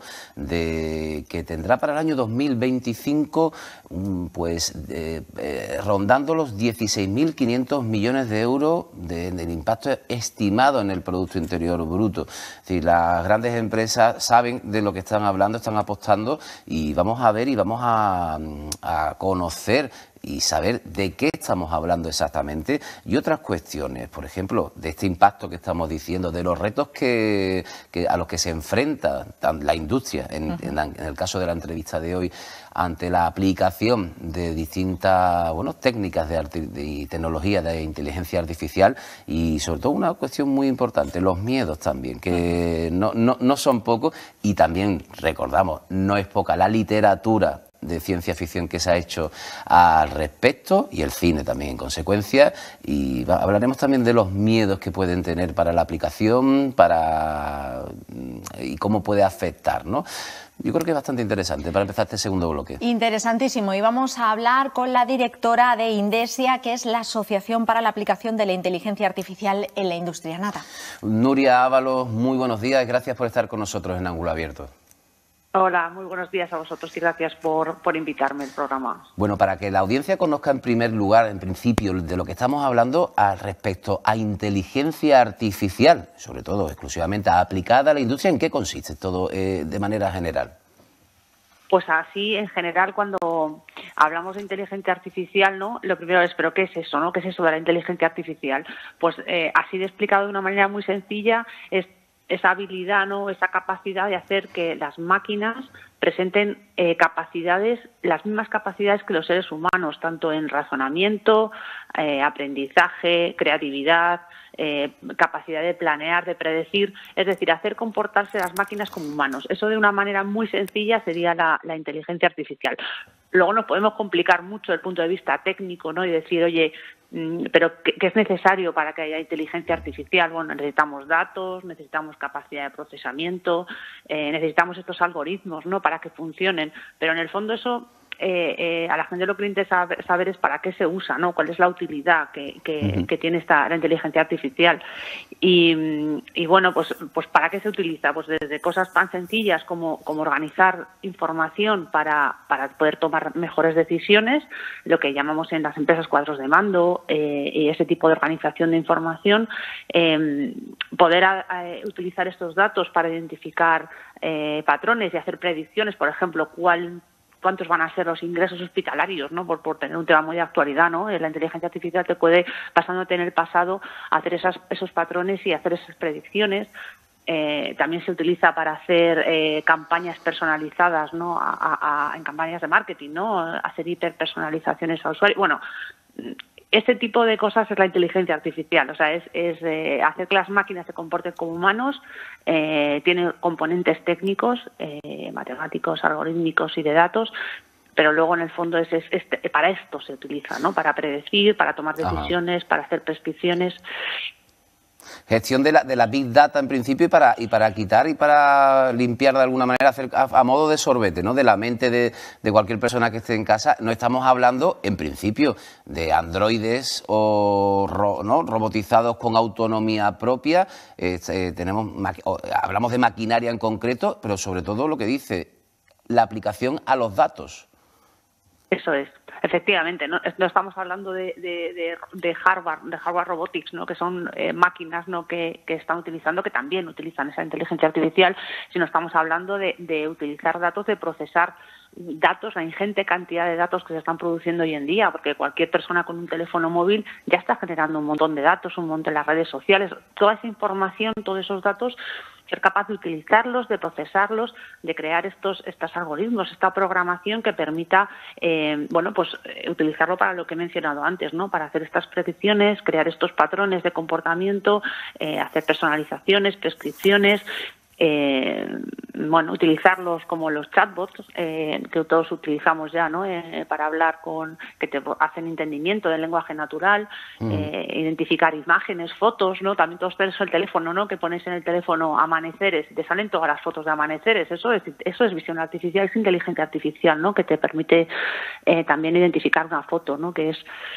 de que tendrá para el año dos mil veinticinco un, pues Pues, eh, eh, rondando los dieciséis mil quinientos millones de euros de, del impacto estimado en el Producto Interior Bruto. Es decir, las grandes empresas saben de lo que están hablando, están apostando y vamos a ver y vamos a, a conocer y saber de qué estamos hablando exactamente y otras cuestiones, por ejemplo, de este impacto que estamos diciendo, de los retos que, que a los que se enfrenta la industria, en, uh-huh. en, la, en el caso de la entrevista de hoy, ante la aplicación de distintas bueno, técnicas de, arte, de tecnología de inteligencia artificial y sobre todo una cuestión muy importante, los miedos también, que uh-huh. no, no, no son pocos y también recordamos, no es poca la literatura de ciencia ficción que se ha hecho al respecto y el cine también en consecuencia y va, hablaremos también de los miedos que pueden tener para la aplicación para y cómo puede afectar, ¿no? Yo creo que es bastante interesante para empezar este segundo bloque. Interesantísimo. Y vamos a hablar con la directora de Indesia, que es la Asociación para la Aplicación de la Inteligencia Artificial en la Industria. Nata. Nuria Ábalos, muy buenos días. Gracias por estar con nosotros en Ángulo Abierto. Hola, muy buenos días a vosotros y gracias por, por invitarme al programa. Bueno, para que la audiencia conozca en primer lugar, en principio, de lo que estamos hablando al respecto a inteligencia artificial, sobre todo exclusivamente aplicada a la industria, ¿en qué consiste todo eh, de manera general? Pues así, en general, cuando hablamos de inteligencia artificial, ¿no? Lo primero es, ¿pero qué es eso, no? ¿Qué es eso de la inteligencia artificial? Pues eh, así de explicado de una manera muy sencilla, es esa habilidad, ¿no? Esa capacidad de hacer que las máquinas presenten eh, capacidades, las mismas capacidades que los seres humanos, tanto en razonamiento, eh, aprendizaje, creatividad, eh, capacidad de planear, de predecir, es decir, hacer comportarse las máquinas como humanos. Eso de una manera muy sencilla sería la, la inteligencia artificial. Luego nos podemos complicar mucho desde el punto de vista técnico, ¿no? Y decir, oye, pero ¿qué, qué es necesario para que haya inteligencia artificial? Bueno, necesitamos datos, necesitamos capacidad de procesamiento, eh, necesitamos estos algoritmos, ¿no? Para que funcionen. Pero en el fondo eso eh, eh, a la gente lo que le interesa saber, saber es para qué se usa, ¿no? Cuál es la utilidad que, que, uh-huh. que tiene esta la inteligencia artificial. Y, y bueno, pues, pues ¿para qué se utiliza? Pues desde cosas tan sencillas como, como organizar información para, para poder tomar mejores decisiones, lo que llamamos en las empresas cuadros de mando, eh, y ese tipo de organización de información, eh, poder a, a, utilizar estos datos para identificar eh, patrones y hacer predicciones, por ejemplo, cuál cuántos van a ser los ingresos hospitalarios, ¿no? Por, por tener un tema muy de actualidad, ¿no? La inteligencia artificial te puede, basándote en el pasado, hacer esas, esos patrones y hacer esas predicciones. Eh, también se utiliza para hacer eh, campañas personalizadas, ¿no? A, a, a, en campañas de marketing, ¿no? Hacer hiperpersonalizaciones a usuarios. Bueno, este tipo de cosas es la inteligencia artificial, o sea, es, es eh, hacer que las máquinas se comporten como humanos, eh, tiene componentes técnicos, eh, matemáticos, algorítmicos y de datos, pero luego en el fondo es, es, es para esto se utiliza, ¿no? Para predecir, para tomar decisiones, Ajá. para hacer prescripciones. Gestión de la, de la Big Data en principio y para, y para quitar y para limpiar de alguna manera, hacer a, a modo de sorbete, ¿no? De la mente de, de cualquier persona que esté en casa. No estamos hablando, en principio, de androides o ro, ¿no? robotizados con autonomía propia. Eh, eh, tenemos o, hablamos de maquinaria en concreto, pero sobre todo lo que dice, la aplicación a los datos. Eso es. Efectivamente, no, no estamos hablando de, de, de, de hardware, de hardware robotics, ¿no? Que son eh, máquinas, ¿no? que, que están utilizando, que también utilizan esa inteligencia artificial, sino estamos hablando de, de utilizar datos, de procesar datos, la ingente cantidad de datos que se están produciendo hoy en día, porque cualquier persona con un teléfono móvil ya está generando un montón de datos, un montón de las redes sociales, toda esa información, todos esos datos, ser capaz de utilizarlos, de procesarlos, de crear estos estos algoritmos, esta programación que permita, eh, bueno, pues utilizarlo para lo que he mencionado antes, ¿no? Para hacer estas predicciones, crear estos patrones de comportamiento, eh, hacer personalizaciones, prescripciones. Eh, bueno, utilizarlos como los chatbots eh, que todos utilizamos ya, ¿no? Eh, para hablar con, que te hacen entendimiento del lenguaje natural, mm. eh, identificar imágenes, fotos, ¿no? También todo eso el teléfono, ¿no? Que pones en el teléfono amaneceres, te salen todas las fotos de amaneceres, eso es, eso es visión artificial, es inteligencia artificial, ¿no? Que te permite eh, también identificar una foto, ¿no? Que es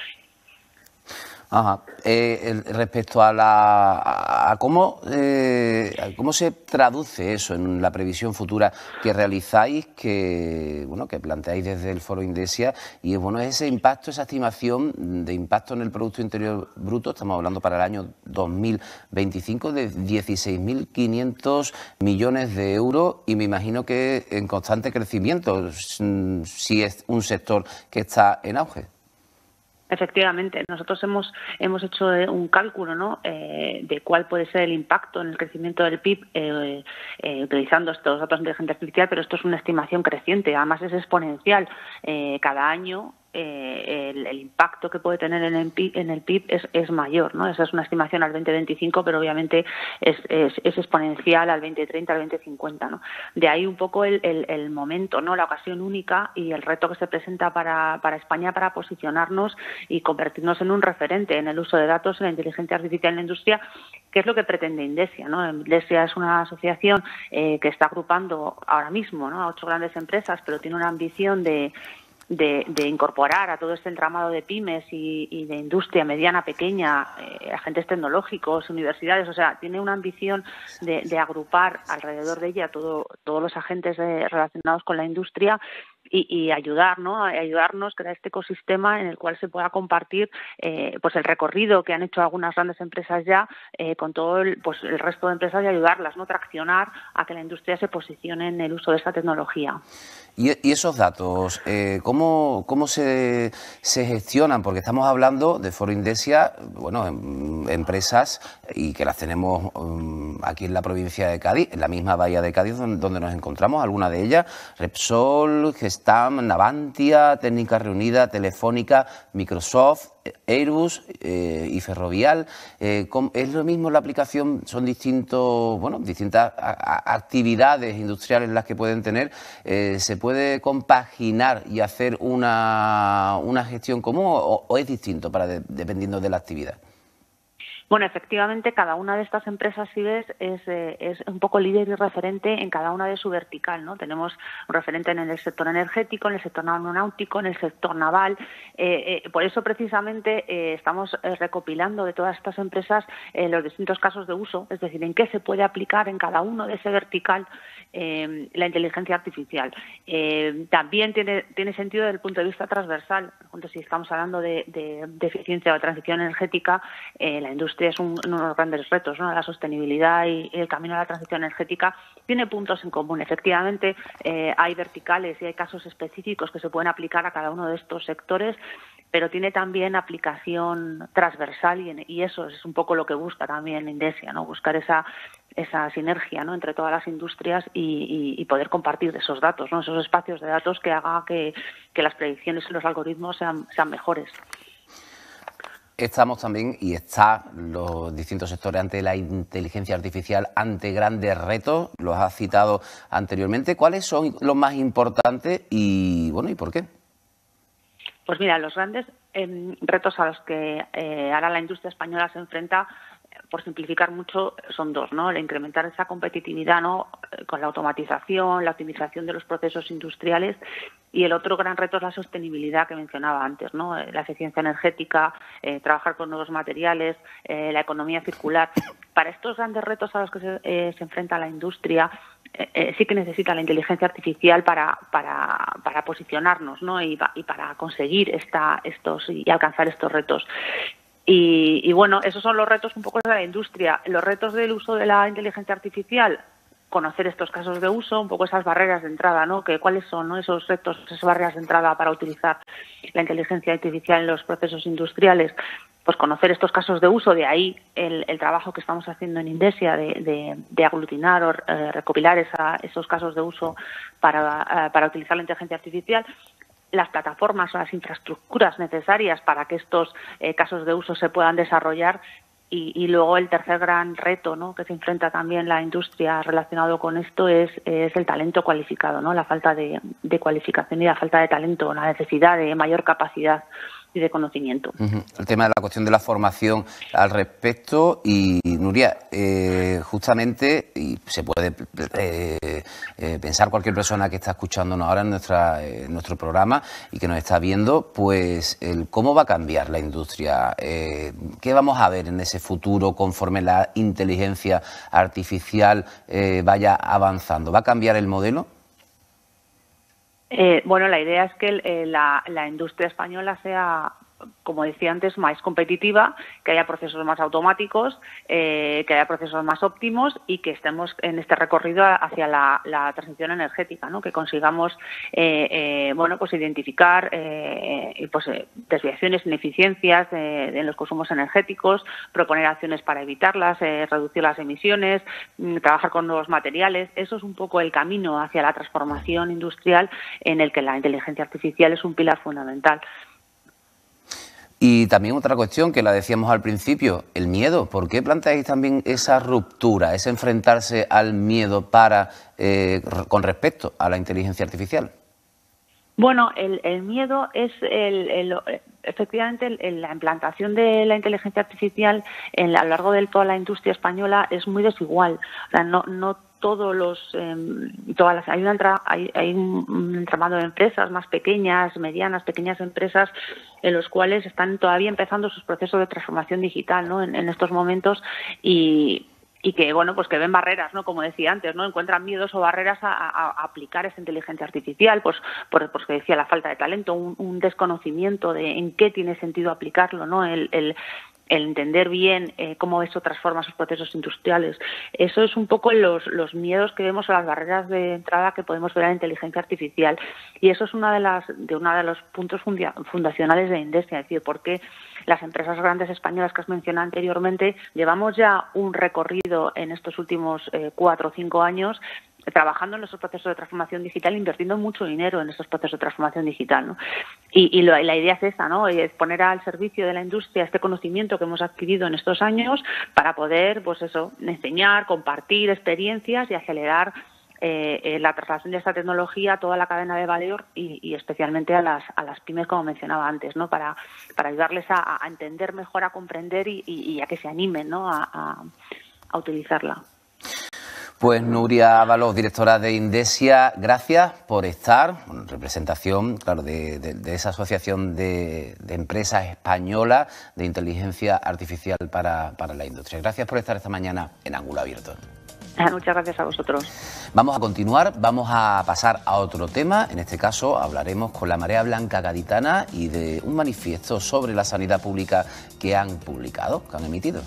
Ajá. Eh, respecto a la a, a cómo eh, a cómo se traduce eso en la previsión futura que realizáis, que bueno que planteáis desde el Foro Indesia, y bueno, ese impacto, esa estimación de impacto en el Producto Interior Bruto, estamos hablando para el año dos mil veinticinco de dieciséis mil quinientos millones de euros, y me imagino que en constante crecimiento, si es un sector que está en auge. Efectivamente, nosotros hemos hemos hecho un cálculo, ¿no? Eh, de cuál puede ser el impacto en el crecimiento del P I B eh, eh, utilizando estos datos de inteligencia artificial, pero esto es una estimación creciente, además es exponencial. Eh, cada año eh, el, el impacto que puede tener en el P I B, en el P I B es, es mayor, ¿no? Esa es una estimación al veinte veinticinco, pero obviamente es, es, es exponencial al veinte treinta, al veinte cincuenta, ¿no? De ahí un poco el, el, el momento, ¿no? La ocasión única y el reto que se presenta para, para España para posicionarnos y convertirnos en un referente en el uso de datos, en la inteligencia artificial en la industria, que es lo que pretende Indesia, ¿no? Indesia es una asociación eh, que está agrupando ahora mismo, ¿no? a ocho grandes empresas, pero tiene una ambición de De, de incorporar a todo este entramado de pymes y, y de industria mediana, pequeña, eh, agentes tecnológicos, universidades, o sea, tiene una ambición de, de agrupar alrededor de ella todo, todos los agentes de, relacionados con la industria y, y ayudar, ¿no? Ayudarnos a crear este ecosistema en el cual se pueda compartir eh, pues el recorrido que han hecho algunas grandes empresas ya eh, con todo el, pues el resto de empresas y ayudarlas, ¿no? Traccionar a que la industria se posicione en el uso de esta tecnología. Y, y esos datos, eh, ¿cómo, cómo se, se gestionan? Porque estamos hablando de Foro Indesia, bueno, em, empresas y que las tenemos um, aquí en la provincia de Cádiz, en la misma bahía de Cádiz donde, donde nos encontramos, alguna de ellas, Repsol, Gestam, Navantia, Técnicas Reunidas, Telefónica, Microsoft, Airbus eh, y Ferrovial. Eh, ¿Es lo mismo la aplicación? ¿Son distintos, bueno, distintas a, a, actividades industriales las que pueden tener? Eh, ¿Se puede compaginar y hacer una, una gestión común o, o es distinto para de, dependiendo de la actividad? Bueno, efectivamente, cada una de estas empresas, si ves, es, eh, es un poco líder y referente en cada una de su vertical, ¿no? Tenemos un referente en el sector energético, en el sector aeronáutico, en el sector naval. Eh, eh, por eso, precisamente, eh, estamos eh, recopilando de todas estas empresas eh, los distintos casos de uso, es decir, en qué se puede aplicar en cada uno de ese vertical eh, la inteligencia artificial. Eh, también tiene, tiene sentido desde el punto de vista transversal. Por ejemplo, si estamos hablando de, de, de eficiencia o de transición energética, eh, la industria es un, uno de los grandes retos, ¿no? La sostenibilidad y el camino a la transición energética tiene puntos en común. Efectivamente, eh, hay verticales y hay casos específicos que se pueden aplicar a cada uno de estos sectores, pero tiene también aplicación transversal y, y eso es un poco lo que busca también Indesia, ¿no? Buscar esa esa sinergia, ¿no? Entre todas las industrias y, y, y poder compartir esos datos, ¿no? Esos espacios de datos que haga que, que las predicciones y los algoritmos sean, sean mejores. Estamos también, y está los distintos sectores ante la inteligencia artificial, ante grandes retos, los has citado anteriormente. ¿Cuáles son los más importantes y, bueno, y por qué? Pues mira, los grandes eh, retos a los que eh, ahora la industria española se enfrenta, por simplificar mucho, son dos, ¿no? El incrementar esa competitividad, ¿no? Con la automatización, la optimización de los procesos industriales, y el otro gran reto es la sostenibilidad que mencionaba antes, ¿no? La eficiencia energética, eh, trabajar con nuevos materiales, eh, la economía circular. Para estos grandes retos a los que se, eh, se enfrenta la industria, eh, eh, sí que necesita la inteligencia artificial para para, para posicionarnos, ¿no? Y, y para conseguir esta, estos y alcanzar estos retos. Y, y bueno, esos son los retos un poco de la industria. Los retos del uso de la inteligencia artificial, conocer estos casos de uso, un poco esas barreras de entrada, ¿no? Que cuáles son, ¿no? Esos retos, esas barreras de entrada para utilizar la inteligencia artificial en los procesos industriales. Pues conocer estos casos de uso, de ahí el, el trabajo que estamos haciendo en Indesia de, de, de aglutinar o eh, recopilar esa, esos casos de uso para, eh, para utilizar la inteligencia artificial. Las plataformas o las infraestructuras necesarias para que estos eh, casos de uso se puedan desarrollar y, y luego el tercer gran reto, ¿no? Que se enfrenta también la industria relacionado con esto es, es el talento cualificado, ¿no? La falta de, de cualificación y la falta de talento, la necesidad de mayor capacidad y de conocimiento. Uh-huh. El tema de la cuestión de la formación al respecto. Y Nuria, eh, justamente, y se puede eh, eh, pensar cualquier persona que está escuchándonos ahora en, nuestra, en nuestro programa y que nos está viendo, pues el cómo va a cambiar la industria, eh, qué vamos a ver en ese futuro conforme la inteligencia artificial eh, vaya avanzando. ¿Va a cambiar el modelo? Eh, bueno, la idea es que eh, la, la industria española sea, como decía antes, más competitiva, que haya procesos más automáticos, eh, que haya procesos más óptimos y que estemos en este recorrido hacia la, la transición energética, ¿no? Que consigamos, eh, eh, bueno, pues identificar eh, pues, eh, desviaciones, ineficiencias eh, en los consumos energéticos, proponer acciones para evitarlas, eh, reducir las emisiones, mm, trabajar con nuevos materiales. Eso es un poco el camino hacia la transformación industrial en el que la inteligencia artificial es un pilar fundamental. Y también otra cuestión que la decíamos al principio, el miedo. ¿Por qué planteáis también esa ruptura, ese enfrentarse al miedo para eh, con respecto a la inteligencia artificial? Bueno, el, el miedo es el, el, efectivamente el, el, la implantación de la inteligencia artificial en la, a lo largo de toda la industria española es muy desigual. O sea, no, no todos los eh, todas las hay, una entra, hay, hay un entramado de empresas más pequeñas, medianas, pequeñas empresas en los cuales están todavía empezando sus procesos de transformación digital, ¿no? En, en estos momentos y y que, bueno, pues que ven barreras, ¿no? Como decía antes, ¿no? Encuentran miedos o barreras a, a, a aplicar esa inteligencia artificial, pues, por, pues que decía, la falta de talento, un, un desconocimiento de en qué tiene sentido aplicarlo, ¿no? El, el, el entender bien eh, cómo eso transforma sus procesos industriales. Eso es un poco los, los miedos que vemos a las barreras de entrada que podemos ver en la inteligencia artificial. Y eso es una de las de uno de los puntos funda, fundacionales de Indesia, es decir, porque las empresas grandes españolas que has mencionado anteriormente llevamos ya un recorrido en estos últimos eh, cuatro o cinco años trabajando en nuestros procesos de transformación digital, invirtiendo mucho dinero en estos procesos de transformación digital, ¿no? Y, y lo, la idea es esa, ¿no? Es poner al servicio de la industria este conocimiento que hemos adquirido en estos años para poder, pues eso, enseñar, compartir experiencias y acelerar eh, eh, la traslación de esta tecnología a toda la cadena de valor y, y especialmente a las a las pymes, como mencionaba antes, ¿no? Para para ayudarles a, a entender mejor, a comprender y, y, y a que se animen, ¿no? a, a, a utilizarla. Pues Nuria Ábalos, directora de Indesia, gracias por estar en representación, claro, de, de, de esa asociación de, de empresas españolas de inteligencia artificial para, para la industria. Gracias por estar esta mañana en Ángulo Abierto. Muchas gracias a vosotros. Vamos a continuar, vamos a pasar a otro tema. En este caso hablaremos con la Marea Blanca Gaditana y de un manifiesto sobre la sanidad pública que han publicado, que han emitido.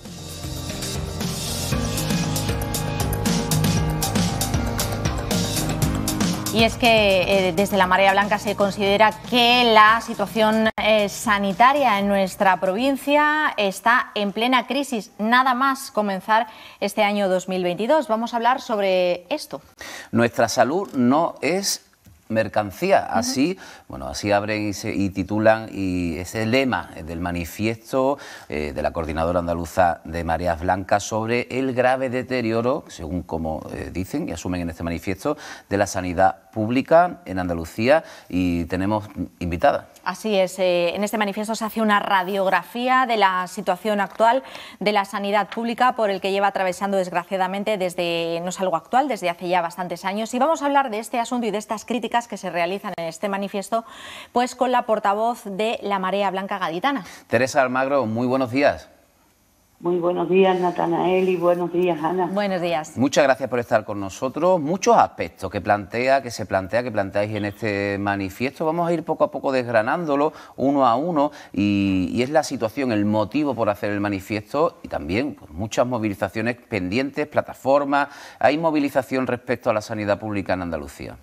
Y es que eh, desde la Marea Blanca se considera que la situación eh, sanitaria en nuestra provincia está en plena crisis, nada más comenzar este año dos mil veintidós. Vamos a hablar sobre esto. Nuestra salud no es mercancía, así, uh-huh. bueno, así abren y, se, y titulan y ese lema del manifiesto eh, de la Coordinadora Andaluza de Mareas Blancas sobre el grave deterioro, según como eh, dicen y asumen en este manifiesto, de la sanidad pública en Andalucía, y tenemos invitada. Así es, eh, en este manifiesto se hace una radiografía de la situación actual de la sanidad pública por el que lleva atravesando desgraciadamente desde, no es algo actual, desde hace ya bastantes años, y vamos a hablar de este asunto y de estas críticas que se realizan en este manifiesto, pues con la portavoz de la Marea Blanca Gaditana. Teresa Almagro, muy buenos días. Muy buenos días, Natanael, y buenos días, Ana. Buenos días. Muchas gracias por estar con nosotros. Muchos aspectos que plantea, que se plantea, que planteáis en este manifiesto. Vamos a ir poco a poco desgranándolo uno a uno y, y es la situación, el motivo por hacer el manifiesto y también pues, muchas movilizaciones pendientes, plataformas. ¿Hay movilización respecto a la sanidad pública en Andalucía?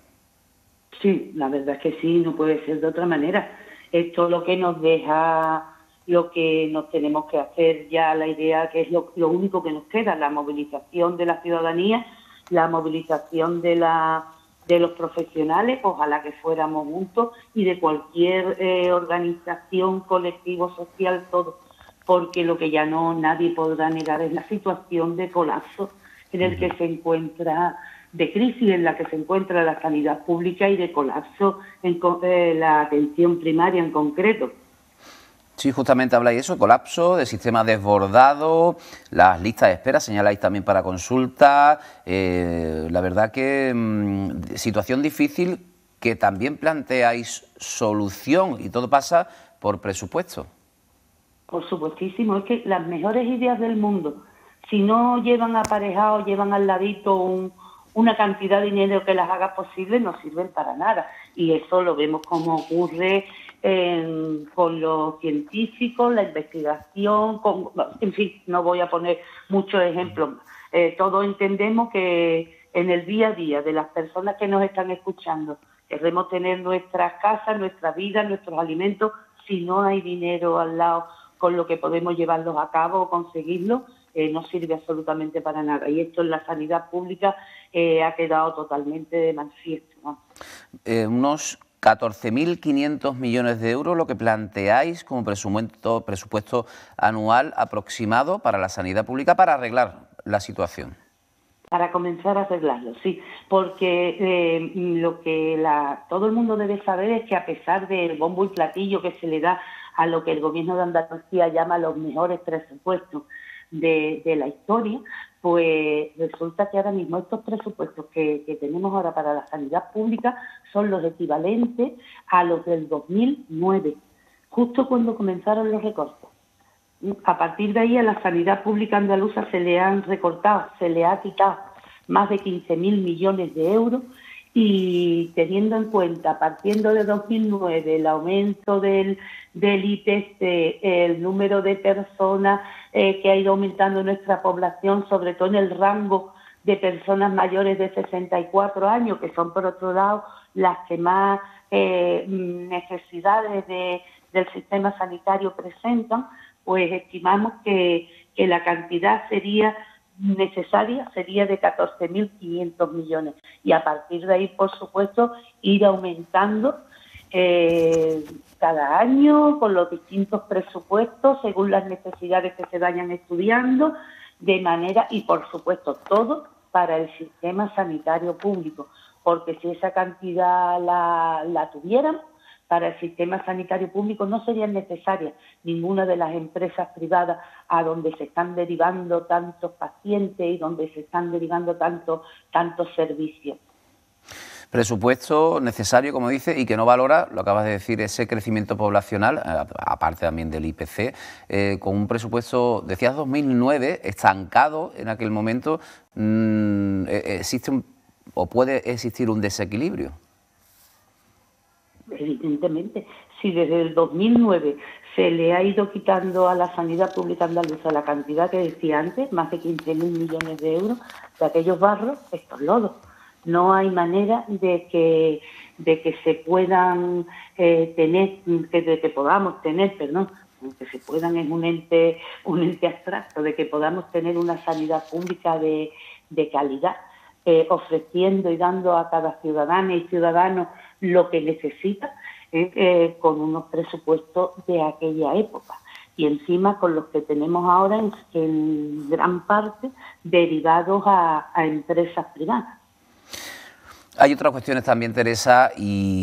Sí, la verdad es que sí, no puede ser de otra manera. Esto es lo que nos deja, lo que nos tenemos que hacer ya la idea, que es lo, lo único que nos queda, la movilización de la ciudadanía, la movilización de la de los profesionales, ojalá que fuéramos juntos, y de cualquier eh, organización, colectivo, social, todo, porque lo que ya no nadie podrá negar es la situación de colapso en el que se encuentra, de crisis en la que se encuentra la sanidad pública y de colapso en eh, la atención primaria en concreto. Sí, justamente habláis de eso, colapso, de sistema desbordado, las listas de espera, señaláis también para consulta. Eh, la verdad que mmm, situación difícil que también planteáis solución y todo pasa por presupuesto. Por supuestísimo, es que las mejores ideas del mundo, si no llevan aparejado, llevan al ladito un, una cantidad de dinero que las haga posible, no sirven para nada. Y eso lo vemos como ocurre en, con los científicos, la investigación, con, en fin, no voy a poner muchos ejemplos. Eh, todos entendemos que en el día a día de las personas que nos están escuchando, queremos tener nuestras casas, nuestra vida, nuestros alimentos. Si no hay dinero al lado con lo que podemos llevarlos a cabo o conseguirlos, eh, no sirve absolutamente para nada. Y esto en la sanidad pública eh, ha quedado totalmente de manifiesto, ¿no? Eh, unos catorce mil quinientos millones de euros lo que planteáis como presupuesto, presupuesto anual aproximado para la sanidad pública para arreglar la situación. Para comenzar a arreglarlo, sí, porque eh, lo que la, todo el mundo debe saber es que a pesar del bombo y platillo que se le da a lo que el Gobierno de Andalucía llama los mejores presupuestos de, de la historia, pues resulta que ahora mismo estos presupuestos que, que tenemos ahora para la sanidad pública son los equivalentes a los del dos mil nueve, justo cuando comenzaron los recortes. A partir de ahí a la sanidad pública andaluza se le han recortado, se le ha quitado más de quince mil millones de euros y teniendo en cuenta, partiendo de dos mil nueve, el aumento del, del I P C, el número de personas eh, que ha ido aumentando nuestra población, sobre todo en el rango de personas mayores de sesenta y cuatro años, que son por otro lado las que más eh, necesidades de, del sistema sanitario presentan, pues estimamos que, que la cantidad sería necesaria sería de catorce mil quinientos millones y a partir de ahí, por supuesto, ir aumentando eh, cada año con los distintos presupuestos según las necesidades que se vayan estudiando, de manera, y por supuesto todo para el sistema sanitario público, porque si esa cantidad la, la tuvieran, para el sistema sanitario público no serían necesarias ninguna de las empresas privadas a donde se están derivando tantos pacientes y donde se están derivando tantos tantos servicios. Presupuesto necesario, como dice, y que no valora, lo acabas de decir, ese crecimiento poblacional, aparte también del I P C, eh, con un presupuesto, decías dos mil nueve, estancado en aquel momento, mmm, existe un, o puede existir un desequilibrio. Evidentemente, si desde el dos mil nueve se le ha ido quitando a la sanidad pública andaluza la cantidad que decía antes, más de quince mil millones de euros, de aquellos barros, estos lodos. No hay manera de que de que se puedan eh, tener, que, de que podamos tener, perdón, que se puedan es un ente, un ente abstracto, de que podamos tener una sanidad pública de, de calidad, eh, ofreciendo y dando a cada ciudadana y ciudadano lo que necesita, eh, eh, con unos presupuestos de aquella época. Y encima con los que tenemos ahora en, en gran parte derivados a, a empresas privadas. Hay otras cuestiones también, Teresa,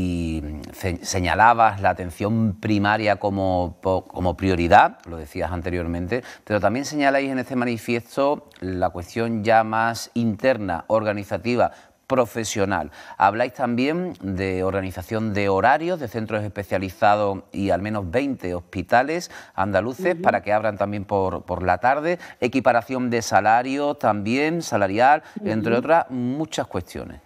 y señalabas la atención primaria como, como prioridad, lo decías anteriormente, pero también señaláis en este manifiesto la cuestión ya más interna, organizativa, profesional. Habláis también de organización de horarios de centros especializados y al menos veinte hospitales andaluces uh-huh. para que abran también por, por la tarde, equiparación de salario también, salarial, uh-huh. entre otras muchas cuestiones.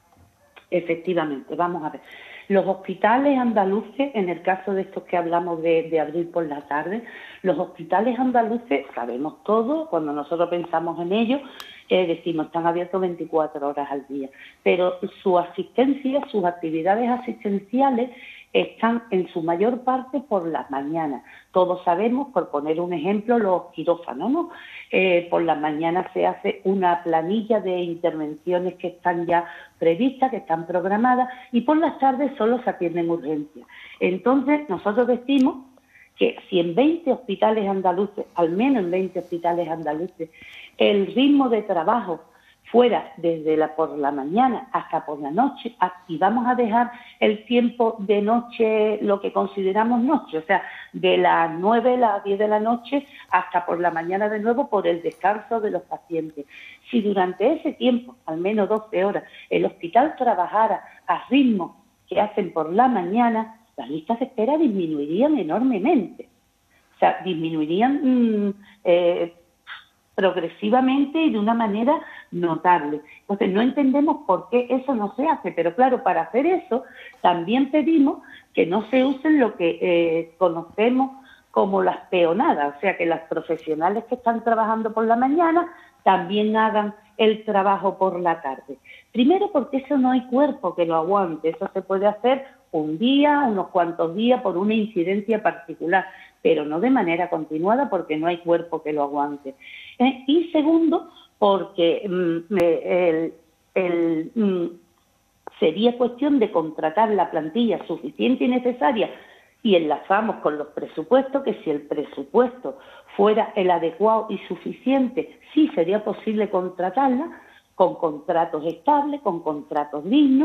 Efectivamente, vamos a ver. Los hospitales andaluces, en el caso de estos que hablamos de, de abrir por la tarde, los hospitales andaluces, sabemos todo, cuando nosotros pensamos en ellos, eh, decimos están abiertos veinticuatro horas al día, pero su asistencia, sus actividades asistenciales están en su mayor parte por las mañanas. Todos sabemos, por poner un ejemplo, los quirófanos, ¿no? Eh, por las mañanas se hace una planilla de intervenciones que están ya previstas, que están programadas, y por las tardes solo se atienden urgencias. Entonces, nosotros decimos que si en veinte hospitales andaluces, al menos en veinte hospitales andaluces, el ritmo de trabajo fuera desde la por la mañana hasta por la noche, y vamos a dejar el tiempo de noche, lo que consideramos noche, o sea, de las nueve a las diez de la noche hasta por la mañana de nuevo por el descanso de los pacientes. Si durante ese tiempo, al menos doce horas, el hospital trabajara a ritmo que hacen por la mañana, las listas de espera disminuirían enormemente. O sea, disminuirían mmm, eh, progresivamente y de una manera notable. Entonces, no entendemos por qué eso no se hace, pero claro, para hacer eso también pedimos que no se usen lo que eh, conocemos como las peonadas, o sea, que las profesionales que están trabajando por la mañana también hagan el trabajo por la tarde. Primero, porque eso no hay cuerpo que lo aguante, eso se puede hacer un día, unos cuantos días por una incidencia particular, pero no de manera continuada porque no hay cuerpo que lo aguante. Eh, y segundo, porque mm, el, el, mm, sería cuestión de contratar la plantilla suficiente y necesaria, y enlazamos con los presupuestos, que si el presupuesto fuera el adecuado y suficiente, sí sería posible contratarla con contratos estables, con contratos dignos.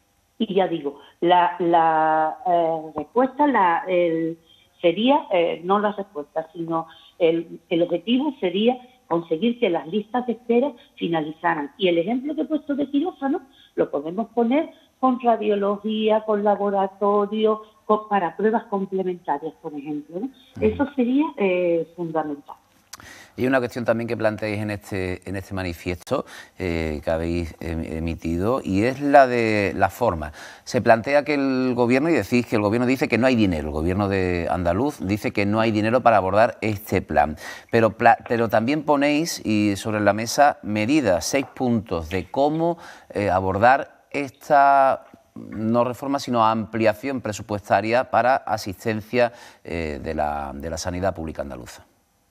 Y ya digo, la, la eh, respuesta la, el, sería, eh, no la respuesta, sino el, el objetivo sería conseguir que las listas de espera finalizaran. Y el ejemplo que he puesto de quirófano lo podemos poner con radiología, con laboratorio, para pruebas complementarias, por ejemplo, ¿no? Eso sería eh, fundamental. Y una cuestión también que planteáis en este, en este manifiesto eh, que habéis emitido, y es la de la forma. Se plantea que el Gobierno, y decís que el Gobierno dice que no hay dinero, el Gobierno de andaluz dice que no hay dinero para abordar este plan, pero, pero también ponéis y sobre la mesa medidas, seis puntos de cómo eh, abordar esta no reforma, sino ampliación presupuestaria para asistencia eh, de, la, de la sanidad pública andaluza.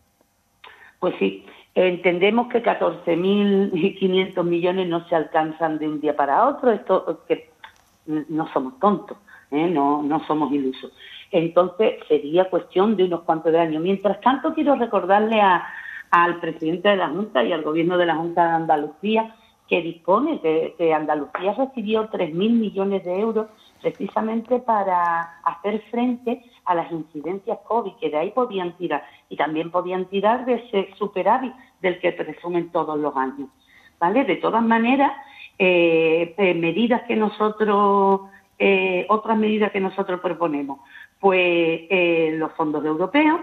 Pues sí, entendemos que catorce mil quinientos millones no se alcanzan de un día para otro, esto que no somos tontos, ¿eh? no, no somos ilusos. Entonces sería cuestión de unos cuantos de años. Mientras tanto, quiero recordarle a, al presidente de la Junta y al gobierno de la Junta de Andalucía que dispone de que Andalucía recibió tres mil millones de euros precisamente para hacer frente a las incidencias COVID, que de ahí podían tirar, y también podían tirar de ese superávit del que presumen todos los años, ¿vale? De todas maneras, eh, eh, medidas que nosotros, eh, otras medidas que nosotros proponemos, pues eh, los fondos europeos,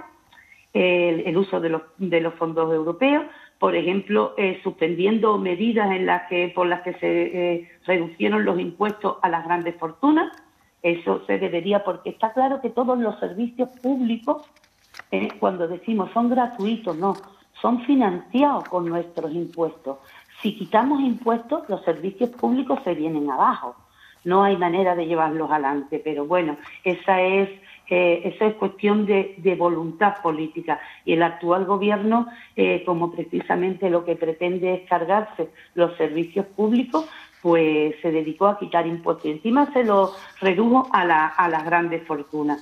el, el uso de los, de los fondos europeos, por ejemplo, eh, suspendiendo medidas en las que por las que se eh, reducieron los impuestos a las grandes fortunas. Eso se debería, porque está claro que todos los servicios públicos, eh, cuando decimos son gratuitos, no, son financiados con nuestros impuestos. Si quitamos impuestos, los servicios públicos se vienen abajo. No hay manera de llevarlos adelante, pero bueno, esa es eh, eso es cuestión de, de voluntad política, y el actual gobierno, eh, como precisamente lo que pretende es cargarse los servicios públicos, pues se dedicó a quitar impuestos y encima se lo redujo a, la, a las grandes fortunas.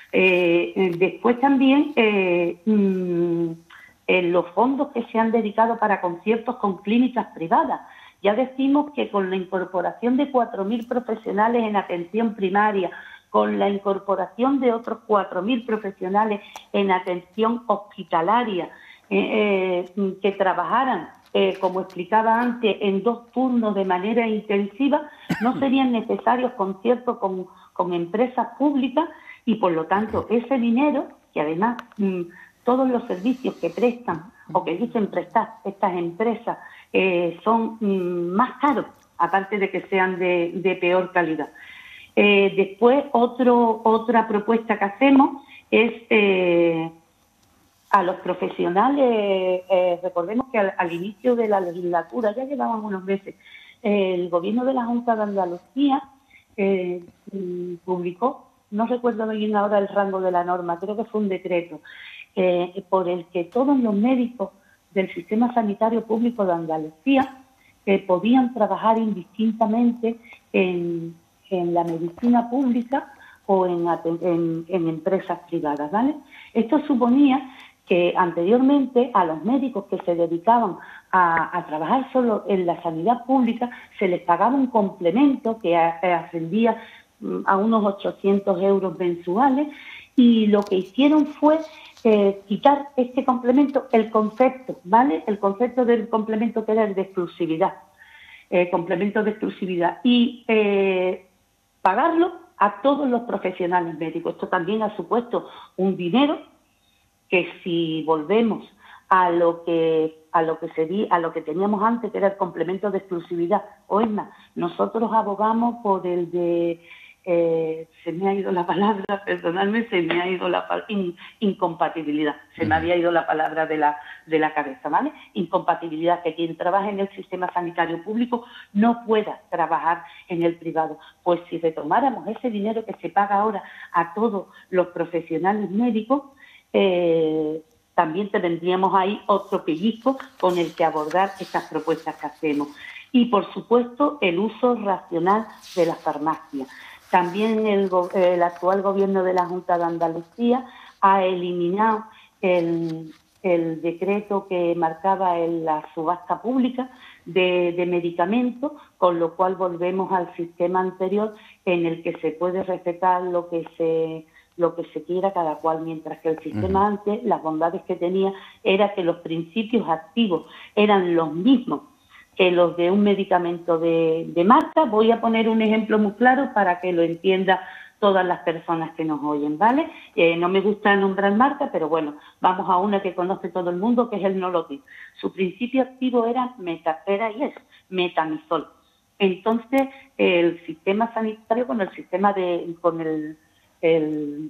Eh, después también eh, mmm, en los fondos que se han dedicado para conciertos con clínicas privadas. Ya decimos que con la incorporación de cuatro mil profesionales en atención primaria, con la incorporación de otros cuatro mil profesionales en atención hospitalaria, eh, eh, que trabajaran, eh, como explicaba antes, en dos turnos de manera intensiva, no serían necesarios conciertos con, con empresas públicas, y por lo tanto ese dinero, que además mmm, todos los servicios que prestan o que dicen prestar estas empresas eh, son mmm, más caros, aparte de que sean de, de peor calidad. Eh, después, otro, otra propuesta que hacemos es eh, a los profesionales, eh, recordemos que al, al inicio de la legislatura, ya llevaban unos meses, eh, el gobierno de la Junta de Andalucía eh, publicó, no recuerdo bien ahora el rango de la norma, creo que fue un decreto, eh, por el que todos los médicos del sistema sanitario público de Andalucía eh, podían trabajar indistintamente en en la medicina pública o en, en, en empresas privadas, ¿vale? Esto suponía que anteriormente a los médicos que se dedicaban a, a trabajar solo en la sanidad pública se les pagaba un complemento que ascendía a unos ochocientos euros mensuales, y lo que hicieron fue eh, quitar este complemento, el concepto, ¿vale? El concepto del complemento que era el de exclusividad, eh, complemento de exclusividad, y eh, pagarlo a todos los profesionales médicos. Esto también ha supuesto un dinero que, si volvemos a lo que a lo que sería, a lo que teníamos antes, que era el complemento de exclusividad, o es más, nosotros abogamos por el de eh, se me ha ido la palabra, perdonadme, se me ha ido la in, incompatibilidad, se me había ido la palabra de la, de la cabeza, ¿vale? Incompatibilidad, que quien trabaja en el sistema sanitario público no pueda trabajar en el privado. Pues si retomáramos ese dinero que se paga ahora a todos los profesionales médicos, eh, también tendríamos ahí otro pellizco con el que abordar estas propuestas que hacemos. Y, por supuesto, el uso racional de las farmacias. También el, el actual gobierno de la Junta de Andalucía ha eliminado el, el decreto que marcaba en la subasta pública de, de medicamentos, con lo cual volvemos al sistema anterior en el que se puede respetar lo que se lo que se quiera cada cual, mientras que el sistema uh-huh. antes, las bondades que tenía era que los principios activos eran los mismos que los de un medicamento de, de marca. Voy a poner un ejemplo muy claro para que lo entienda todas las personas que nos oyen, ¿vale? Eh, no me gusta nombrar marca, pero bueno, vamos a una que conoce todo el mundo, que es el Nolotil. Su principio activo era, meta, era y es metamizol. Entonces, el sistema sanitario con el sistema de, con el, el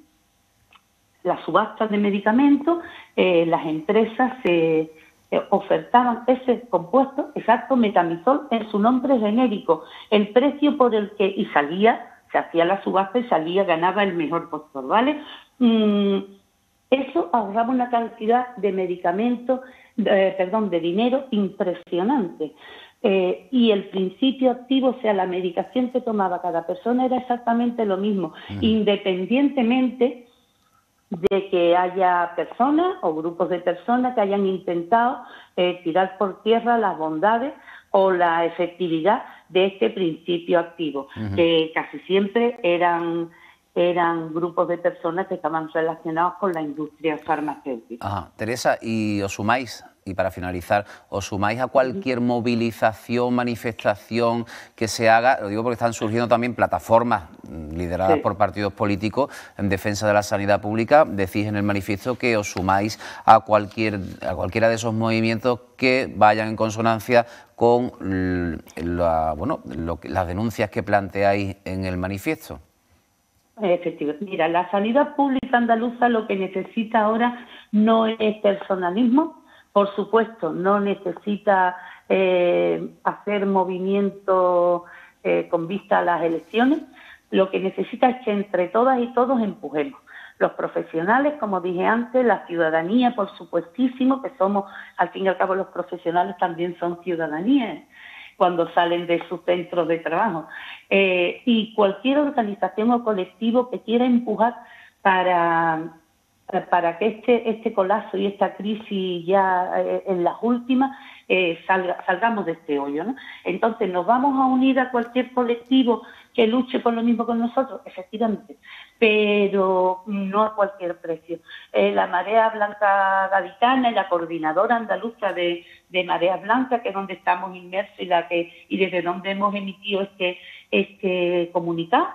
las subastas de medicamentos, eh, las empresas se eh, ofertaban ese compuesto, exacto, metamizol, en su nombre genérico, el precio por el que, y salía, se hacía la subasta y salía, ganaba el mejor postor, ¿vale? Mm, eso ahorraba una cantidad de medicamentos, eh, perdón, de dinero impresionante. Eh, y el principio activo, o sea, la medicación que tomaba cada persona era exactamente lo mismo, mm. independientemente de que haya personas o grupos de personas que hayan intentado eh, tirar por tierra las bondades o la efectividad de este principio activo, uh-huh. que casi siempre eran eran grupos de personas que estaban relacionados con la industria farmacéutica. Ajá. Teresa, ¿y os sumáis, y para finalizar, os sumáis a cualquier movilización, manifestación que se haga? Lo digo porque están surgiendo también plataformas lideradas sí. por partidos políticos en defensa de la sanidad pública. Decís en el manifiesto que os sumáis a cualquier a cualquiera de esos movimientos que vayan en consonancia con la, bueno, lo que, las denuncias que planteáis en el manifiesto. Efectivamente. Mira, la sanidad pública andaluza lo que necesita ahora no es personalismo, por supuesto, no necesita eh, hacer movimientos eh, con vista a las elecciones, lo que necesita es que entre todas y todos empujemos. Los profesionales, como dije antes, la ciudadanía, por supuestísimo, que somos, al fin y al cabo, los profesionales también son ciudadanía cuando salen de sus centros de trabajo. Eh, y cualquier organización o colectivo que quiera empujar para, para que este, este colapso y esta crisis ya eh, en las últimas eh, salga, salgamos de este hoyo, ¿no? Entonces, ¿nos vamos a unir a cualquier colectivo que luche por lo mismo con nosotros? Efectivamente, pero no a cualquier precio. Eh, la Marea Blanca Gaditana y la coordinadora andaluza de, de Marea Blanca, que es donde estamos inmersos y, la que, y desde donde hemos emitido este, este comunicado,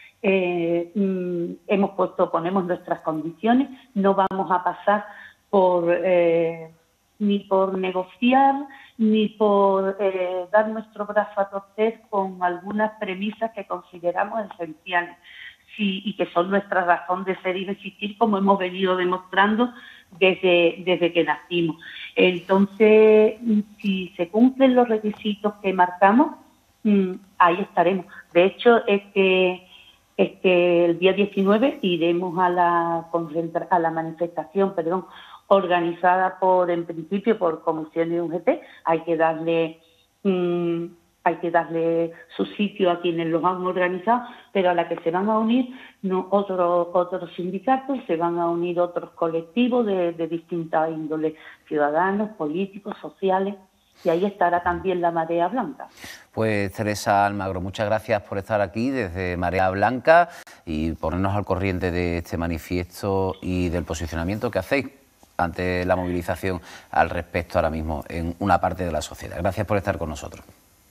eh, mm, hemos puesto, ponemos nuestras condiciones, no vamos a pasar por eh, ni por negociar, ni por eh, dar nuestro brazo a torcer con algunas premisas que consideramos esenciales. Sí, y que son nuestra razón de ser y de existir, como hemos venido demostrando desde, desde que nacimos. Entonces, si se cumplen los requisitos que marcamos, mmm, ahí estaremos. De hecho, es que, es que el día diecinueve iremos a la, concentra- a la manifestación perdón, organizada por, en principio, por Comisión de U G T. Hay que darle... Mmm, hay que darle su sitio a quienes los han organizado, pero a la que se van a unir no, otros otros sindicatos, se van a unir otros colectivos de, de distintas índoles, ciudadanos, políticos, sociales, y ahí estará también la Marea Blanca. Pues Teresa Almagro, muchas gracias por estar aquí desde Marea Blanca y ponernos al corriente de este manifiesto y del posicionamiento que hacéis ante la movilización al respecto ahora mismo en una parte de la sociedad. Gracias por estar con nosotros.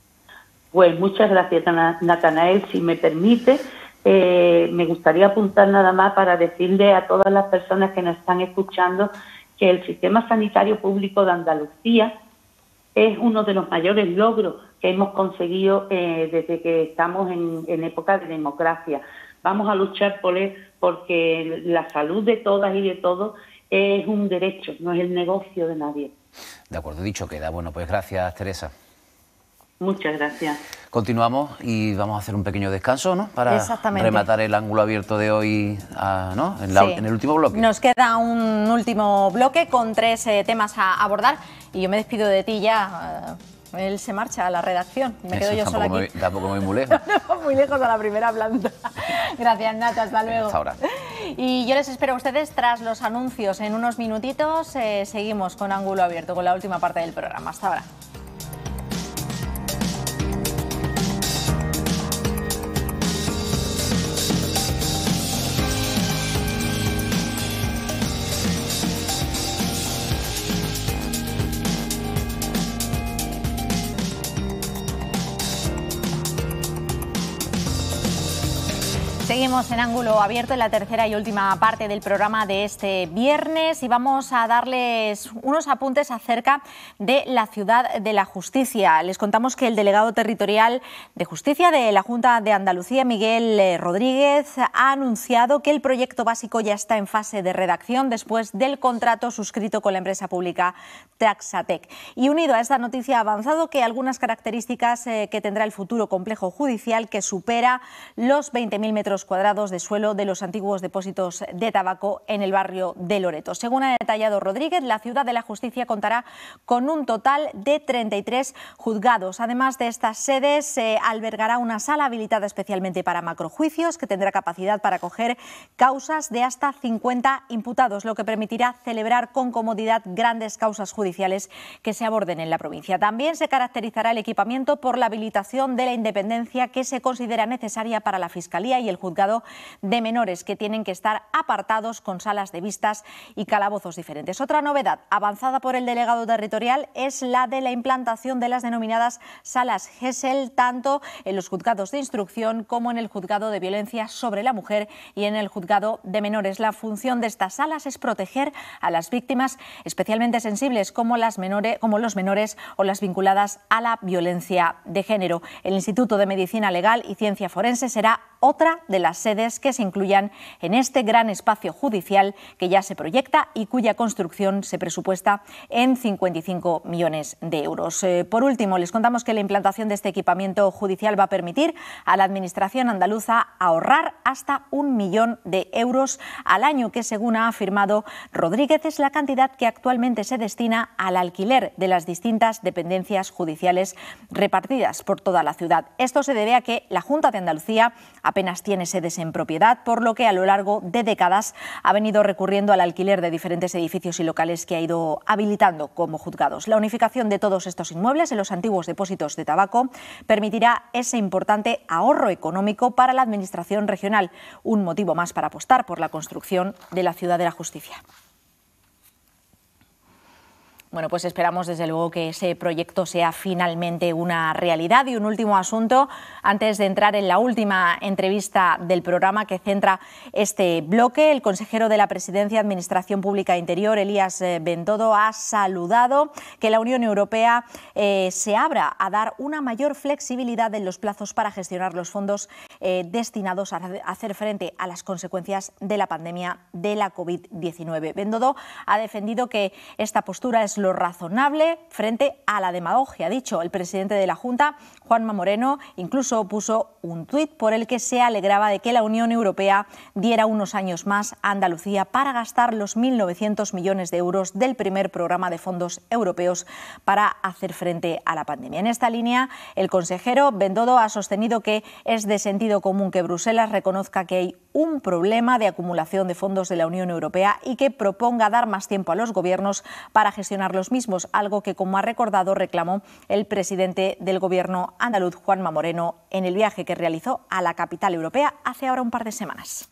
Pues muchas gracias, Natanael. Si me permite, eh, me gustaría apuntar nada más para decirle a todas las personas que nos están escuchando que el sistema sanitario público de Andalucía es uno de los mayores logros que hemos conseguido eh, desde que estamos en, en época de democracia. Vamos a luchar por él porque la salud de todas y de todos es un derecho, no es el negocio de nadie. De acuerdo, dicho queda. Bueno, pues gracias, Teresa. Muchas gracias. Continuamos y vamos a hacer un pequeño descanso, ¿no? Para rematar el ángulo abierto de hoy, uh, ¿no? En, la, sí. en el último bloque. Nos queda un último bloque con tres eh, temas a abordar y yo me despido de ti ya. Uh, él se marcha a la redacción y me Eso, quedo yo sola aquí. Me, tampoco me voy muy lejos. Muy lejos a la primera planta. Gracias, Nata. Hasta luego. Hasta ahora. Y yo les espero a ustedes tras los anuncios. En unos minutitos eh, seguimos con ángulo abierto, con la última parte del programa. Hasta ahora. Seguimos en Ángulo Abierto en la tercera y última parte del programa de este viernes y vamos a darles unos apuntes acerca de la Ciudad de la Justicia. Les contamos que el delegado territorial de Justicia de la Junta de Andalucía, Miguel Rodríguez, ha anunciado que el proyecto básico ya está en fase de redacción después del contrato suscrito con la empresa pública Traxatec. Y unido a esta noticia ha avanzado que algunas características eh, que tendrá el futuro complejo judicial, que supera los veinte mil metros cuadrados de suelo de los antiguos depósitos de tabaco en el barrio de Loreto. Según ha detallado Rodríguez, la Ciudad de la Justicia contará con un total de treinta y tres juzgados. Además de estas sedes, se eh, albergará una sala habilitada especialmente para macrojuicios que tendrá capacidad para acoger causas de hasta cincuenta imputados, lo que permitirá celebrar con comodidad grandes causas judiciales que se aborden en la provincia. También se caracterizará el equipamiento por la habilitación de la independencia que se considera necesaria para la Fiscalía y el Juzgado de Menores, que tienen que estar apartados con salas de vistas y calabozos diferentes. Otra novedad avanzada por el delegado territorial es la de la implantación de las denominadas salas Gesell, tanto en los juzgados de instrucción como en el Juzgado de Violencia sobre la Mujer y en el Juzgado de Menores. La función de estas salas es proteger a las víctimas especialmente sensibles como, las menores, como los menores o las vinculadas a la violencia de género. El Instituto de Medicina Legal y Ciencia Forense será otra de las sedes que se incluyan en este gran espacio judicial que ya se proyecta y cuya construcción se presupuesta en cincuenta y cinco millones de euros. Eh, por último, les contamos que la implantación de este equipamiento judicial va a permitir a la Administración andaluza ahorrar hasta un millón de euros al año, que según ha afirmado Rodríguez es la cantidad que actualmente se destina al alquiler de las distintas dependencias judiciales repartidas por toda la ciudad. Esto se debe a que la Junta de Andalucía apenas tiene sedes en propiedad, por lo que a lo largo de décadas ha venido recurriendo al alquiler de diferentes edificios y locales que ha ido habilitando como juzgados. La unificación de todos estos inmuebles en los antiguos depósitos de tabaco permitirá ese importante ahorro económico para la Administración regional, un motivo más para apostar por la construcción de la Ciudad de la Justicia. Bueno, pues esperamos desde luego que ese proyecto sea finalmente una realidad. Y un último asunto, antes de entrar en la última entrevista del programa que centra este bloque, el consejero de la Presidencia, Administración Pública e Interior, Elías Bendodo, ha saludado que la Unión Europea eh, se abra a dar una mayor flexibilidad en los plazos para gestionar los fondos eh, destinados a hacer frente a las consecuencias de la pandemia de la COVID diecinueve. Bendodo ha defendido que esta postura es lo razonable frente a la demagogia. Ha dicho el presidente de la Junta, Juanma Moreno, incluso puso un tuit por el que se alegraba de que la Unión Europea diera unos años más a Andalucía para gastar los mil novecientos millones de euros del primer programa de fondos europeos para hacer frente a la pandemia. En esta línea, el consejero Bendodo ha sostenido que es de sentido común que Bruselas reconozca que hay un problema de acumulación de fondos de la Unión Europea y que proponga dar más tiempo a los gobiernos para gestionar los mismos, algo que, como ha recordado, reclamó el presidente del Gobierno andaluz, Juanma Moreno, en el viaje que realizó a la capital europea hace ahora un par de semanas.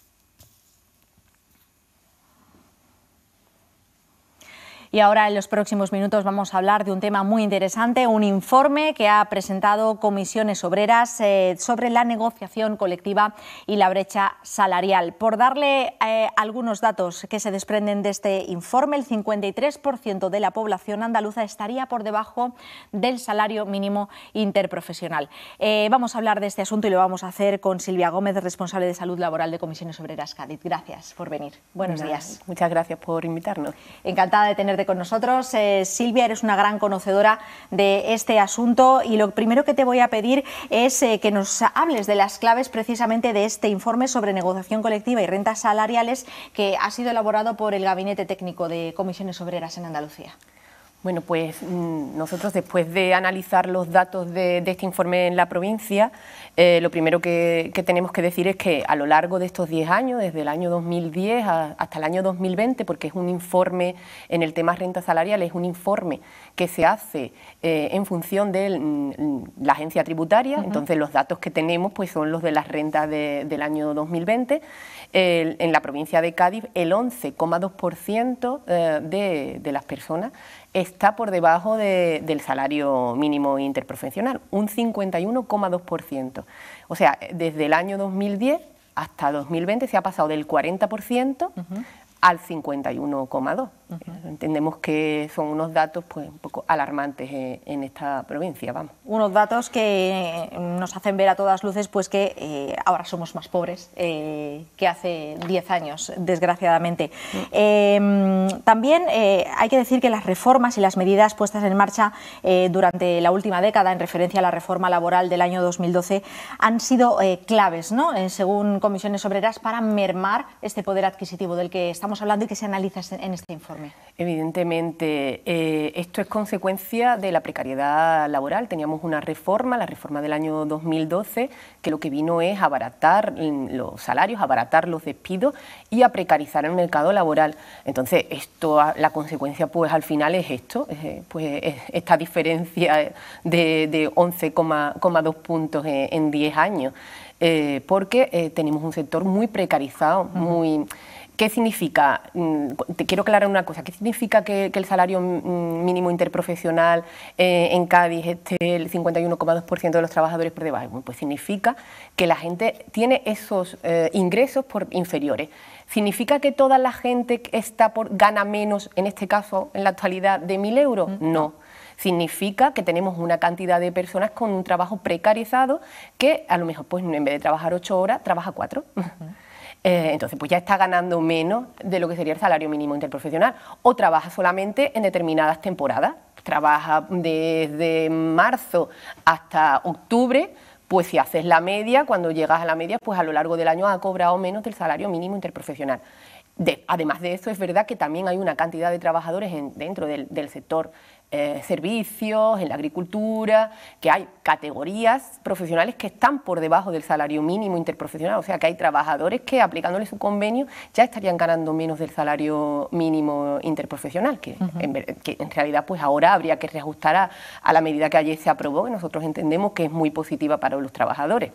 Y ahora, en los próximos minutos, vamos a hablar de un tema muy interesante, un informe que ha presentado Comisiones Obreras eh, sobre la negociación colectiva y la brecha salarial. Por darle eh, algunos datos que se desprenden de este informe, el cincuenta y tres por ciento de la población andaluza estaría por debajo del salario mínimo interprofesional. Eh, vamos a hablar de este asunto y lo vamos a hacer con Silvia Gómez, responsable de Salud Laboral de Comisiones Obreras Cádiz. Gracias por venir. Buenos Nada, días. Muchas gracias por invitarnos. Encantada de tenerte con nosotros. Eh, Silvia, eres una gran conocedora de este asunto y lo primero que te voy a pedir es eh, que nos hables de las claves precisamente de este informe sobre negociación colectiva y rentas salariales que ha sido elaborado por el Gabinete Técnico de Comisiones Obreras en Andalucía. Bueno, pues nosotros, después de analizar los datos de, de este informe en la provincia, eh, lo primero que, que tenemos que decir es que a lo largo de estos diez años, desde el año dos mil diez a, hasta el año dos mil veinte, porque es un informe en el tema renta salarial, es un informe que se hace eh, en función de la agencia tributaria. Uh-huh. Entonces los datos que tenemos pues son los de las rentas de, del año dos mil veinte. El, en la provincia de Cádiz, el once coma dos por ciento eh, de, de las personas está por debajo de, del salario mínimo interprofesional, un cincuenta y uno coma dos por ciento. O sea, desde el año dos mil diez hasta dos mil veinte se ha pasado del cuarenta por ciento uh-huh. al cincuenta y uno coma dos por ciento. Uh-huh. Entendemos que son unos datos pues un poco alarmantes en, en esta provincia, vamos. Unos datos que nos hacen ver a todas luces pues que eh, ahora somos más pobres eh, que hace diez años, desgraciadamente. Uh-huh. eh, también eh, hay que decir que las reformas y las medidas puestas en marcha eh, durante la última década, en referencia a la reforma laboral del año dos mil doce, han sido eh, claves, ¿no? Eh, según Comisiones Obreras, para mermar este poder adquisitivo del que estamos hablando y que se analiza en este informe. Evidentemente, eh, esto es consecuencia de la precariedad laboral. Teníamos una reforma, la reforma del año dos mil doce, que lo que vino es abaratar los salarios, abaratar los despidos y a precarizar el mercado laboral. Entonces, esto, la consecuencia, pues al final es esto, eh, pues es esta diferencia de, de once coma dos puntos en, en diez años, eh, porque eh, tenemos un sector muy precarizado, muy... ¿Qué significa? Te quiero aclarar una cosa. ¿Qué significa que, que el salario mínimo interprofesional eh, en Cádiz esté el cincuenta y uno coma dos por ciento de los trabajadores por debajo? Bueno, pues significa que la gente tiene esos eh, ingresos por inferiores. ¿Significa que toda la gente está por, gana menos, en este caso, en la actualidad, de mil euros? No. Significa que tenemos una cantidad de personas con un trabajo precarizado que a lo mejor pues, en vez de trabajar ocho horas, trabaja cuatro. Uh-huh. Eh, entonces, pues ya está ganando menos de lo que sería el salario mínimo interprofesional, o trabaja solamente en determinadas temporadas, trabaja desde marzo hasta octubre, pues si haces la media, cuando llegas a la media, pues a lo largo del año ha cobrado menos del salario mínimo interprofesional. De, además de eso, es verdad que también hay una cantidad de trabajadores en, dentro del, del sector eh, servicios, en la agricultura, que hay categorías profesionales que están por debajo del salario mínimo interprofesional, o sea que hay trabajadores que aplicándole su convenio ya estarían ganando menos del salario mínimo interprofesional, que, uh-huh. en, que en realidad pues ahora habría que reajustar a, a la medida que ayer se aprobó, que nosotros entendemos que es muy positiva para los trabajadores.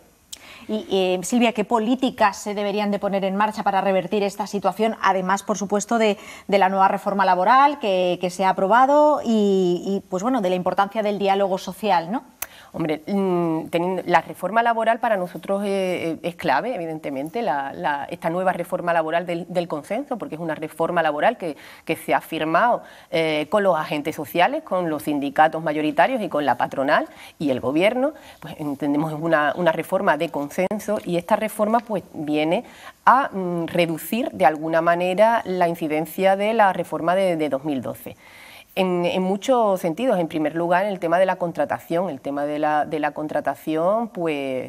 Y eh, Silvia, ¿qué políticas se deberían de poner en marcha para revertir esta situación? Además, por supuesto, de, de la nueva reforma laboral que, que se ha aprobado y, y, pues bueno, de la importancia del diálogo social, ¿no? Hombre, teniendo, la reforma laboral para nosotros es, es clave, evidentemente, la, la, esta nueva reforma laboral del, del consenso, porque es una reforma laboral que, que se ha firmado eh, con los agentes sociales, con los sindicatos mayoritarios y con la patronal y el gobierno. Pues entendemos es una, una reforma de consenso y esta reforma pues viene a mm, reducir de alguna manera la incidencia de la reforma de, de dos mil doce. En, en muchos sentidos. En primer lugar, en el tema de la contratación. El tema de la, de la contratación, pues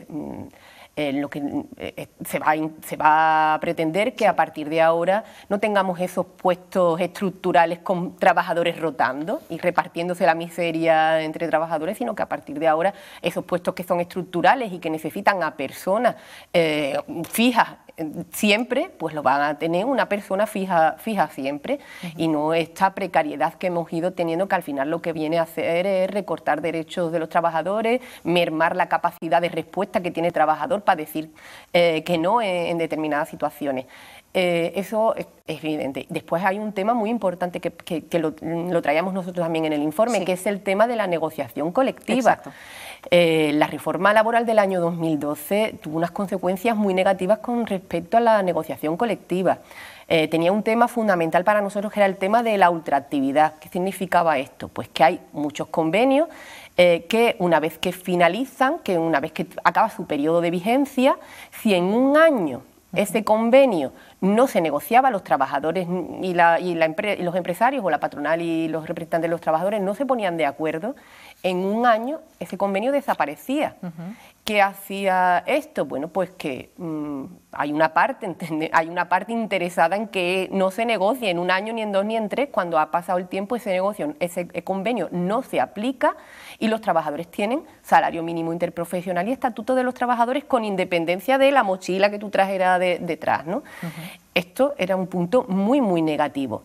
eh, lo que eh, se, va, se va a pretender que a partir de ahora no tengamos esos puestos estructurales con trabajadores rotando y repartiéndose la miseria entre trabajadores, sino que a partir de ahora esos puestos que son estructurales y que necesitan a personas eh, fijas siempre, pues lo van a tener una persona fija, fija siempre, uh-huh. y no esta precariedad que hemos ido teniendo, que al final lo que viene a hacer es recortar derechos de los trabajadores, mermar la capacidad de respuesta que tiene el trabajador para decir eh, que no en, en determinadas situaciones. Eh, eso es evidente. Después hay un tema muy importante que, que, que lo, lo traíamos nosotros también en el informe, sí. que es el tema de la negociación colectiva. Exacto. Eh, la reforma laboral del año dos mil doce tuvo unas consecuencias muy negativas con respecto a la negociación colectiva. Eh, tenía un tema fundamental para nosotros que era el tema de la ultraactividad. ¿Qué significaba esto? Pues que hay muchos convenios eh, que una vez que finalizan, que una vez que acaba su periodo de vigencia, si en un año ese convenio no se negociaba, los trabajadores y, la, y, la empre, y los empresarios o la patronal y los representantes de los trabajadores no se ponían de acuerdo, en un año ese convenio desaparecía. Uh-huh. ¿Qué hacía esto? Bueno, pues que mmm, hay, una parte, hay una parte interesada en que no se negocie en un año, ni en dos, ni en tres. Cuando ha pasado el tiempo, ese negocio, ese convenio no se aplica y los trabajadores tienen salario mínimo interprofesional y estatuto de los trabajadores con independencia de la mochila que tú trajeras de, detrás, ¿no? Uh-huh. Esto era un punto muy, muy negativo.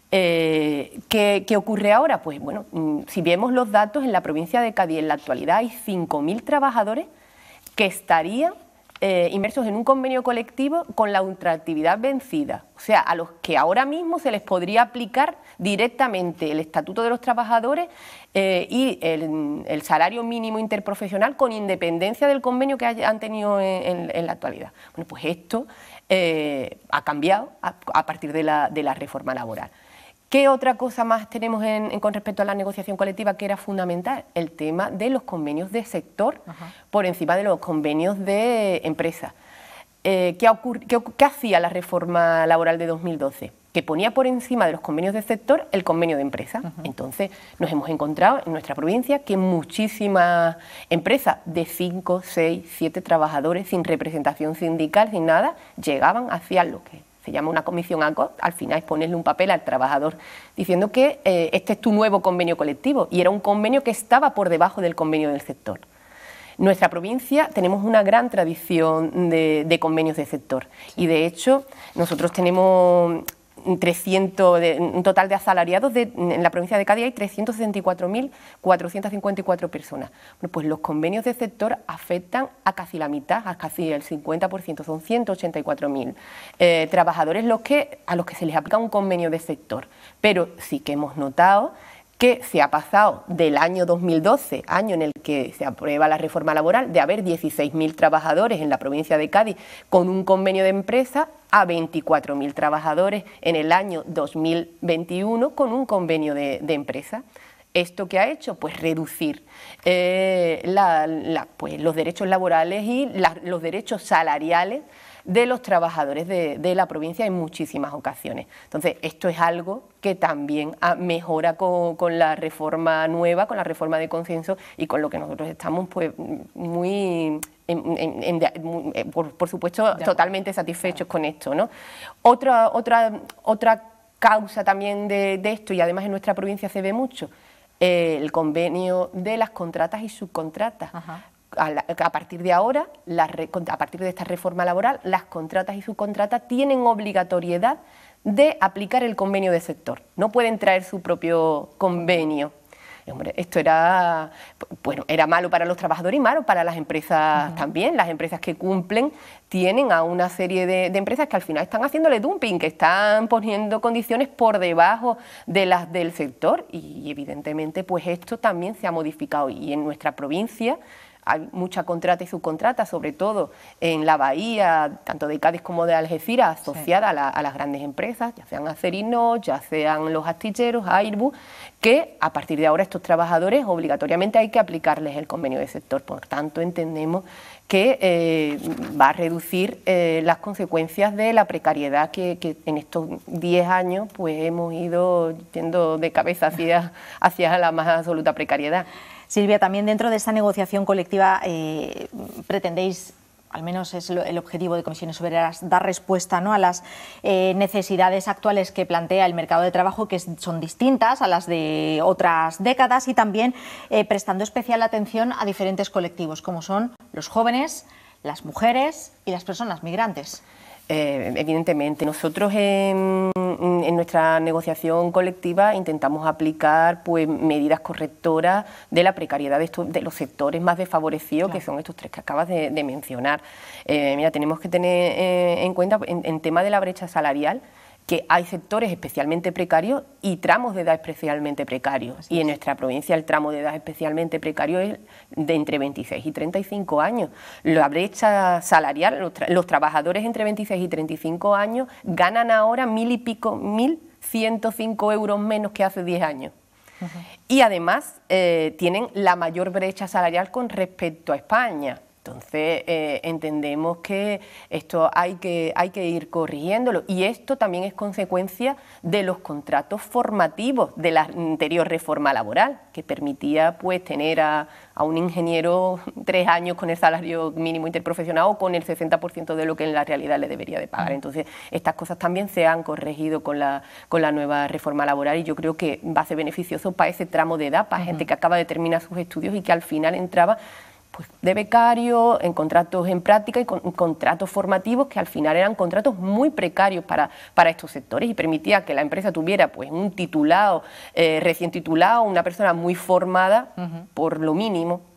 Eh, ¿qué, ¿Qué ocurre ahora? Pues bueno, si vemos los datos, en la provincia de Cádiz en la actualidad hay cinco mil trabajadores que estarían eh, inmersos en un convenio colectivo con la ultraactividad vencida, o sea, a los que ahora mismo se les podría aplicar directamente el Estatuto de los Trabajadores eh, y el, el salario mínimo interprofesional con independencia del convenio que hayan tenido en, en, en la actualidad. Bueno, pues esto eh, ha cambiado a, a partir de la, de la reforma laboral. ¿Qué otra cosa más tenemos en, en, con respecto a la negociación colectiva que era fundamental? El tema de los convenios de sector. Ajá. Por encima de los convenios de empresa. Eh, ¿qué, qué, ¿Qué hacía la reforma laboral de dos mil doce? Que ponía por encima de los convenios de sector el convenio de empresa. Uh-huh. Entonces nos hemos encontrado en nuestra provincia que muchísimas empresas de cinco, seis, siete trabajadores sin representación sindical, sin nada, llegaban, hacían lo que se llama una comisión ad hoc, al final es ponerle un papel al trabajador diciendo que eh, este es tu nuevo convenio colectivo, y era un convenio que estaba por debajo del convenio del sector. En nuestra provincia tenemos una gran tradición de, de convenios de sector, y de hecho nosotros tenemos trescientos, de, un total de asalariados de, en la provincia de Cádiz hay trescientos sesenta y cuatro mil cuatrocientas cincuenta y cuatro personas. Bueno, pues los convenios de sector afectan a casi la mitad, a casi el cincuenta por ciento, son ciento ochenta y cuatro mil eh, trabajadores los que, a los que se les aplica un convenio de sector. Pero sí que hemos notado que se ha pasado del año dos mil doce, año en el que se aprueba la reforma laboral, de haber dieciséis mil trabajadores en la provincia de Cádiz con un convenio de empresa, a veinticuatro mil trabajadores en el año dos mil veintiuno con un convenio de, de empresa. ¿Esto qué ha hecho? Pues reducir eh, la, la, pues, los derechos laborales y la, los derechos salariales de los trabajadores de, de la provincia en muchísimas ocasiones. Entonces, esto es algo que también mejora con, con la reforma nueva, con la reforma de consenso, y con lo que nosotros estamos pues muy, en, en, en, en, por, por supuesto, totalmente satisfechos con esto, ¿no? Otra, otra, otra causa también de, de esto, y además en nuestra provincia se ve mucho, eh, el convenio de las contratas y subcontratas. Ajá. A, la, a partir de ahora, la, a partir de esta reforma laboral, las contratas y subcontratas tienen obligatoriedad de aplicar el convenio de sector. No pueden traer su propio convenio. Hombre, esto era, bueno, era malo para los trabajadores y malo para las empresas uh-huh. también. Las empresas que cumplen tienen a una serie de, de empresas que al final están haciéndole dumping, que están poniendo condiciones por debajo de las del sector, y evidentemente pues esto también se ha modificado, y en nuestra provincia hay mucha contrata y subcontrata, sobre todo en la bahía, tanto de Cádiz como de Algeciras, asociada sí. a, la, a las grandes empresas, ya sean Acerinox, ya sean los astilleros, Airbus, que a partir de ahora estos trabajadores obligatoriamente hay que aplicarles el convenio de sector. Por tanto, entendemos que eh, va a reducir eh, las consecuencias de la precariedad que, que en estos diez años pues hemos ido yendo de cabeza hacia, hacia la más absoluta precariedad. Silvia, también dentro de esta negociación colectiva eh, pretendéis, al menos es lo, el objetivo de Comisiones Obreras, dar respuesta, ¿no?, a las eh, necesidades actuales que plantea el mercado de trabajo, que son distintas a las de otras décadas, y también eh, prestando especial atención a diferentes colectivos, como son los jóvenes, las mujeres y las personas migrantes. Eh, evidentemente, nosotros en, en nuestra negociación colectiva intentamos aplicar pues medidas correctoras de la precariedad de, estos, de los sectores más desfavorecidos, claro, que son estos tres que acabas de, de mencionar. Eh, mira, tenemos que tener eh, en cuenta, en, en tema de la brecha salarial, que hay sectores especialmente precarios y tramos de edad especialmente precarios. Así y en es. Nuestra provincia el tramo de edad especialmente precario es de entre veintiséis y treinta y cinco años. La brecha salarial, los, tra los trabajadores entre veintiséis y treinta y cinco años ganan ahora mil y pico, mil ciento cinco euros menos que hace diez años. Uh-huh. Y además eh, tienen la mayor brecha salarial con respecto a España. Entonces, eh, entendemos que esto hay que, hay que ir corrigiéndolo, y esto también es consecuencia de los contratos formativos de la anterior reforma laboral, que permitía pues tener a, a un ingeniero tres años con el salario mínimo interprofesional o con el sesenta por ciento de lo que en la realidad le debería de pagar. Entonces, estas cosas también se han corregido con la, con la nueva reforma laboral, y yo creo que va a ser beneficioso para ese tramo de edad, para uh-huh. gente que acaba de terminar sus estudios y que al final entraba pues de becario, en contratos en práctica y con contratos formativos que al final eran contratos muy precarios para, para estos sectores, y permitía que la empresa tuviera pues un titulado, eh, recién titulado, una persona muy formada uh-huh. por lo mínimo,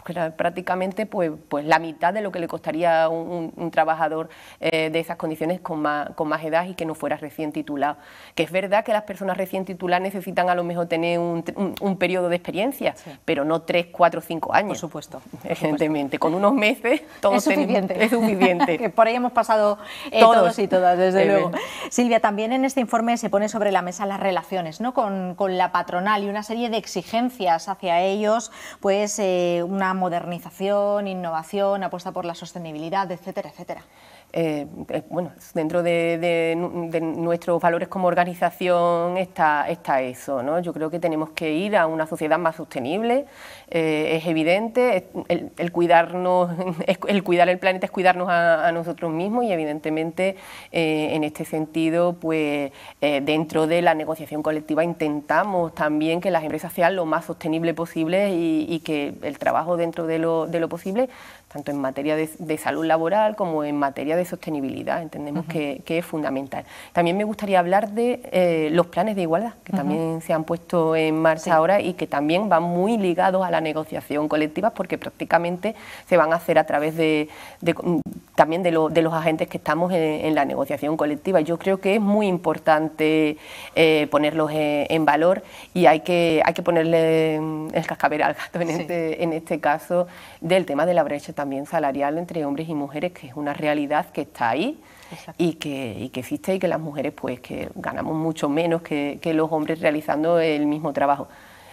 prácticamente pues, pues la mitad de lo que le costaría un, un, un trabajador eh, de esas condiciones con más, con más edad y que no fuera recién titulado. Que es verdad que las personas recién tituladas necesitan a lo mejor tener un, un, un periodo de experiencia, sí. pero no tres, cuatro, cinco años. Por supuesto. Por evidentemente, supuesto. Con unos meses todo es suficiente. Ten, es suficiente. Que por ahí hemos pasado eh, todos. todos y todas, desde eh, luego. Bien. Silvia, también en este informe se pone sobre la mesa las relaciones, ¿no? con, con la patronal y una serie de exigencias hacia ellos, pues eh, una modernización, innovación, apuesta por la sostenibilidad, etcétera, etcétera. Eh, eh, bueno, dentro de, de, de nuestros valores como organización está, está eso, ¿no? Yo creo que tenemos que ir a una sociedad más sostenible, eh, es evidente, el, el cuidarnos, el cuidar el planeta es cuidarnos a, a nosotros mismos y evidentemente eh, en este sentido, pues eh, dentro de la negociación colectiva intentamos también que las empresas sean lo más sostenible posible y, y que el trabajo dentro de lo, de lo posible, tanto en materia de, de salud laboral como en materia de sostenibilidad, entendemos uh-huh. que, que es fundamental. También me gustaría hablar de eh, los planes de igualdad, que uh-huh. también se han puesto en marcha sí. ahora y que también van muy ligados a la negociación colectiva porque prácticamente se van a hacer a través de, de también de, lo, de los agentes que estamos en, en la negociación colectiva. Yo creo que es muy importante eh, ponerlos en, en valor y hay que, hay que ponerle el cascabel al gato en, sí. este, en este caso del tema de la brecha también salarial entre hombres y mujeres, que es una realidad que está ahí y que, y que existe y que las mujeres pues que ganamos mucho menos que, que los hombres realizando el mismo trabajo.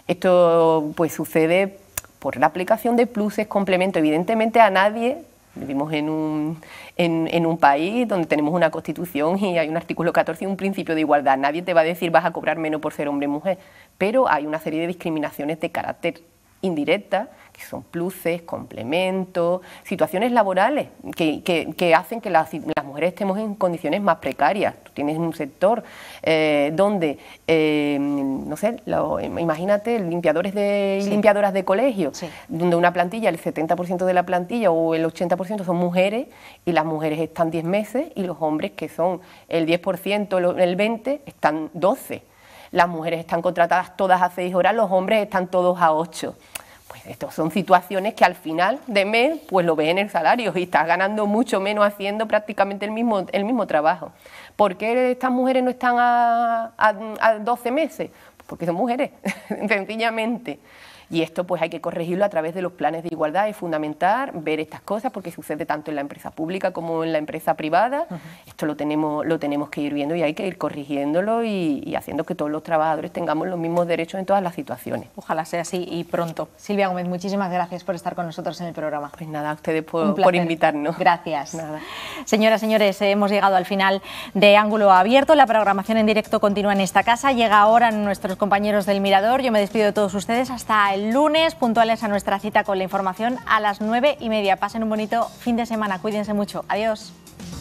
Esto pues sucede por la aplicación de pluses, complementos. Evidentemente a nadie, vivimos en un, en, en un país donde tenemos una constitución y hay un artículo catorce y un principio de igualdad. Nadie te va a decir vas a cobrar menos por ser hombre o mujer, pero hay una serie de discriminaciones de carácter indirecta, que son pluses, complementos, situaciones laborales que, que, que hacen que las, las mujeres estemos en condiciones más precarias. Tú tienes un sector eh, donde, eh, no sé, lo, imagínate, limpiadores de, sí. limpiadoras de colegio, sí. donde una plantilla, el setenta por ciento de la plantilla o el ochenta por ciento son mujeres y las mujeres están diez meses y los hombres, que son el diez por ciento, el veinte por ciento, están doce. Las mujeres están contratadas todas a seis horas, los hombres están todos a ocho. Pues estas son situaciones que al final de mes pues lo ves en el salario y estás ganando mucho menos haciendo prácticamente el mismo, el mismo trabajo. ¿Por qué estas mujeres no están a, a, a doce meses? Porque son mujeres, sencillamente. Y esto pues hay que corregirlo a través de los planes de igualdad, es fundamental ver estas cosas porque sucede tanto en la empresa pública como en la empresa privada. Uh-huh. Esto lo tenemos, lo tenemos que ir viendo y hay que ir corrigiéndolo y, y haciendo que todos los trabajadores tengamos los mismos derechos en todas las situaciones. Ojalá sea así y pronto. Silvia Gómez, muchísimas gracias por estar con nosotros en el programa. Pues nada, a ustedes por, por invitarnos. Gracias. Nada. Señoras, señores, hemos llegado al final de Ángulo Abierto. La programación en directo continúa en esta casa. Llega ahora nuestros compañeros del Mirador. Yo me despido de todos ustedes hasta el lunes, puntuales a nuestra cita con la información a las nueve y media. Pasen un bonito fin de semana, cuídense mucho. Adiós.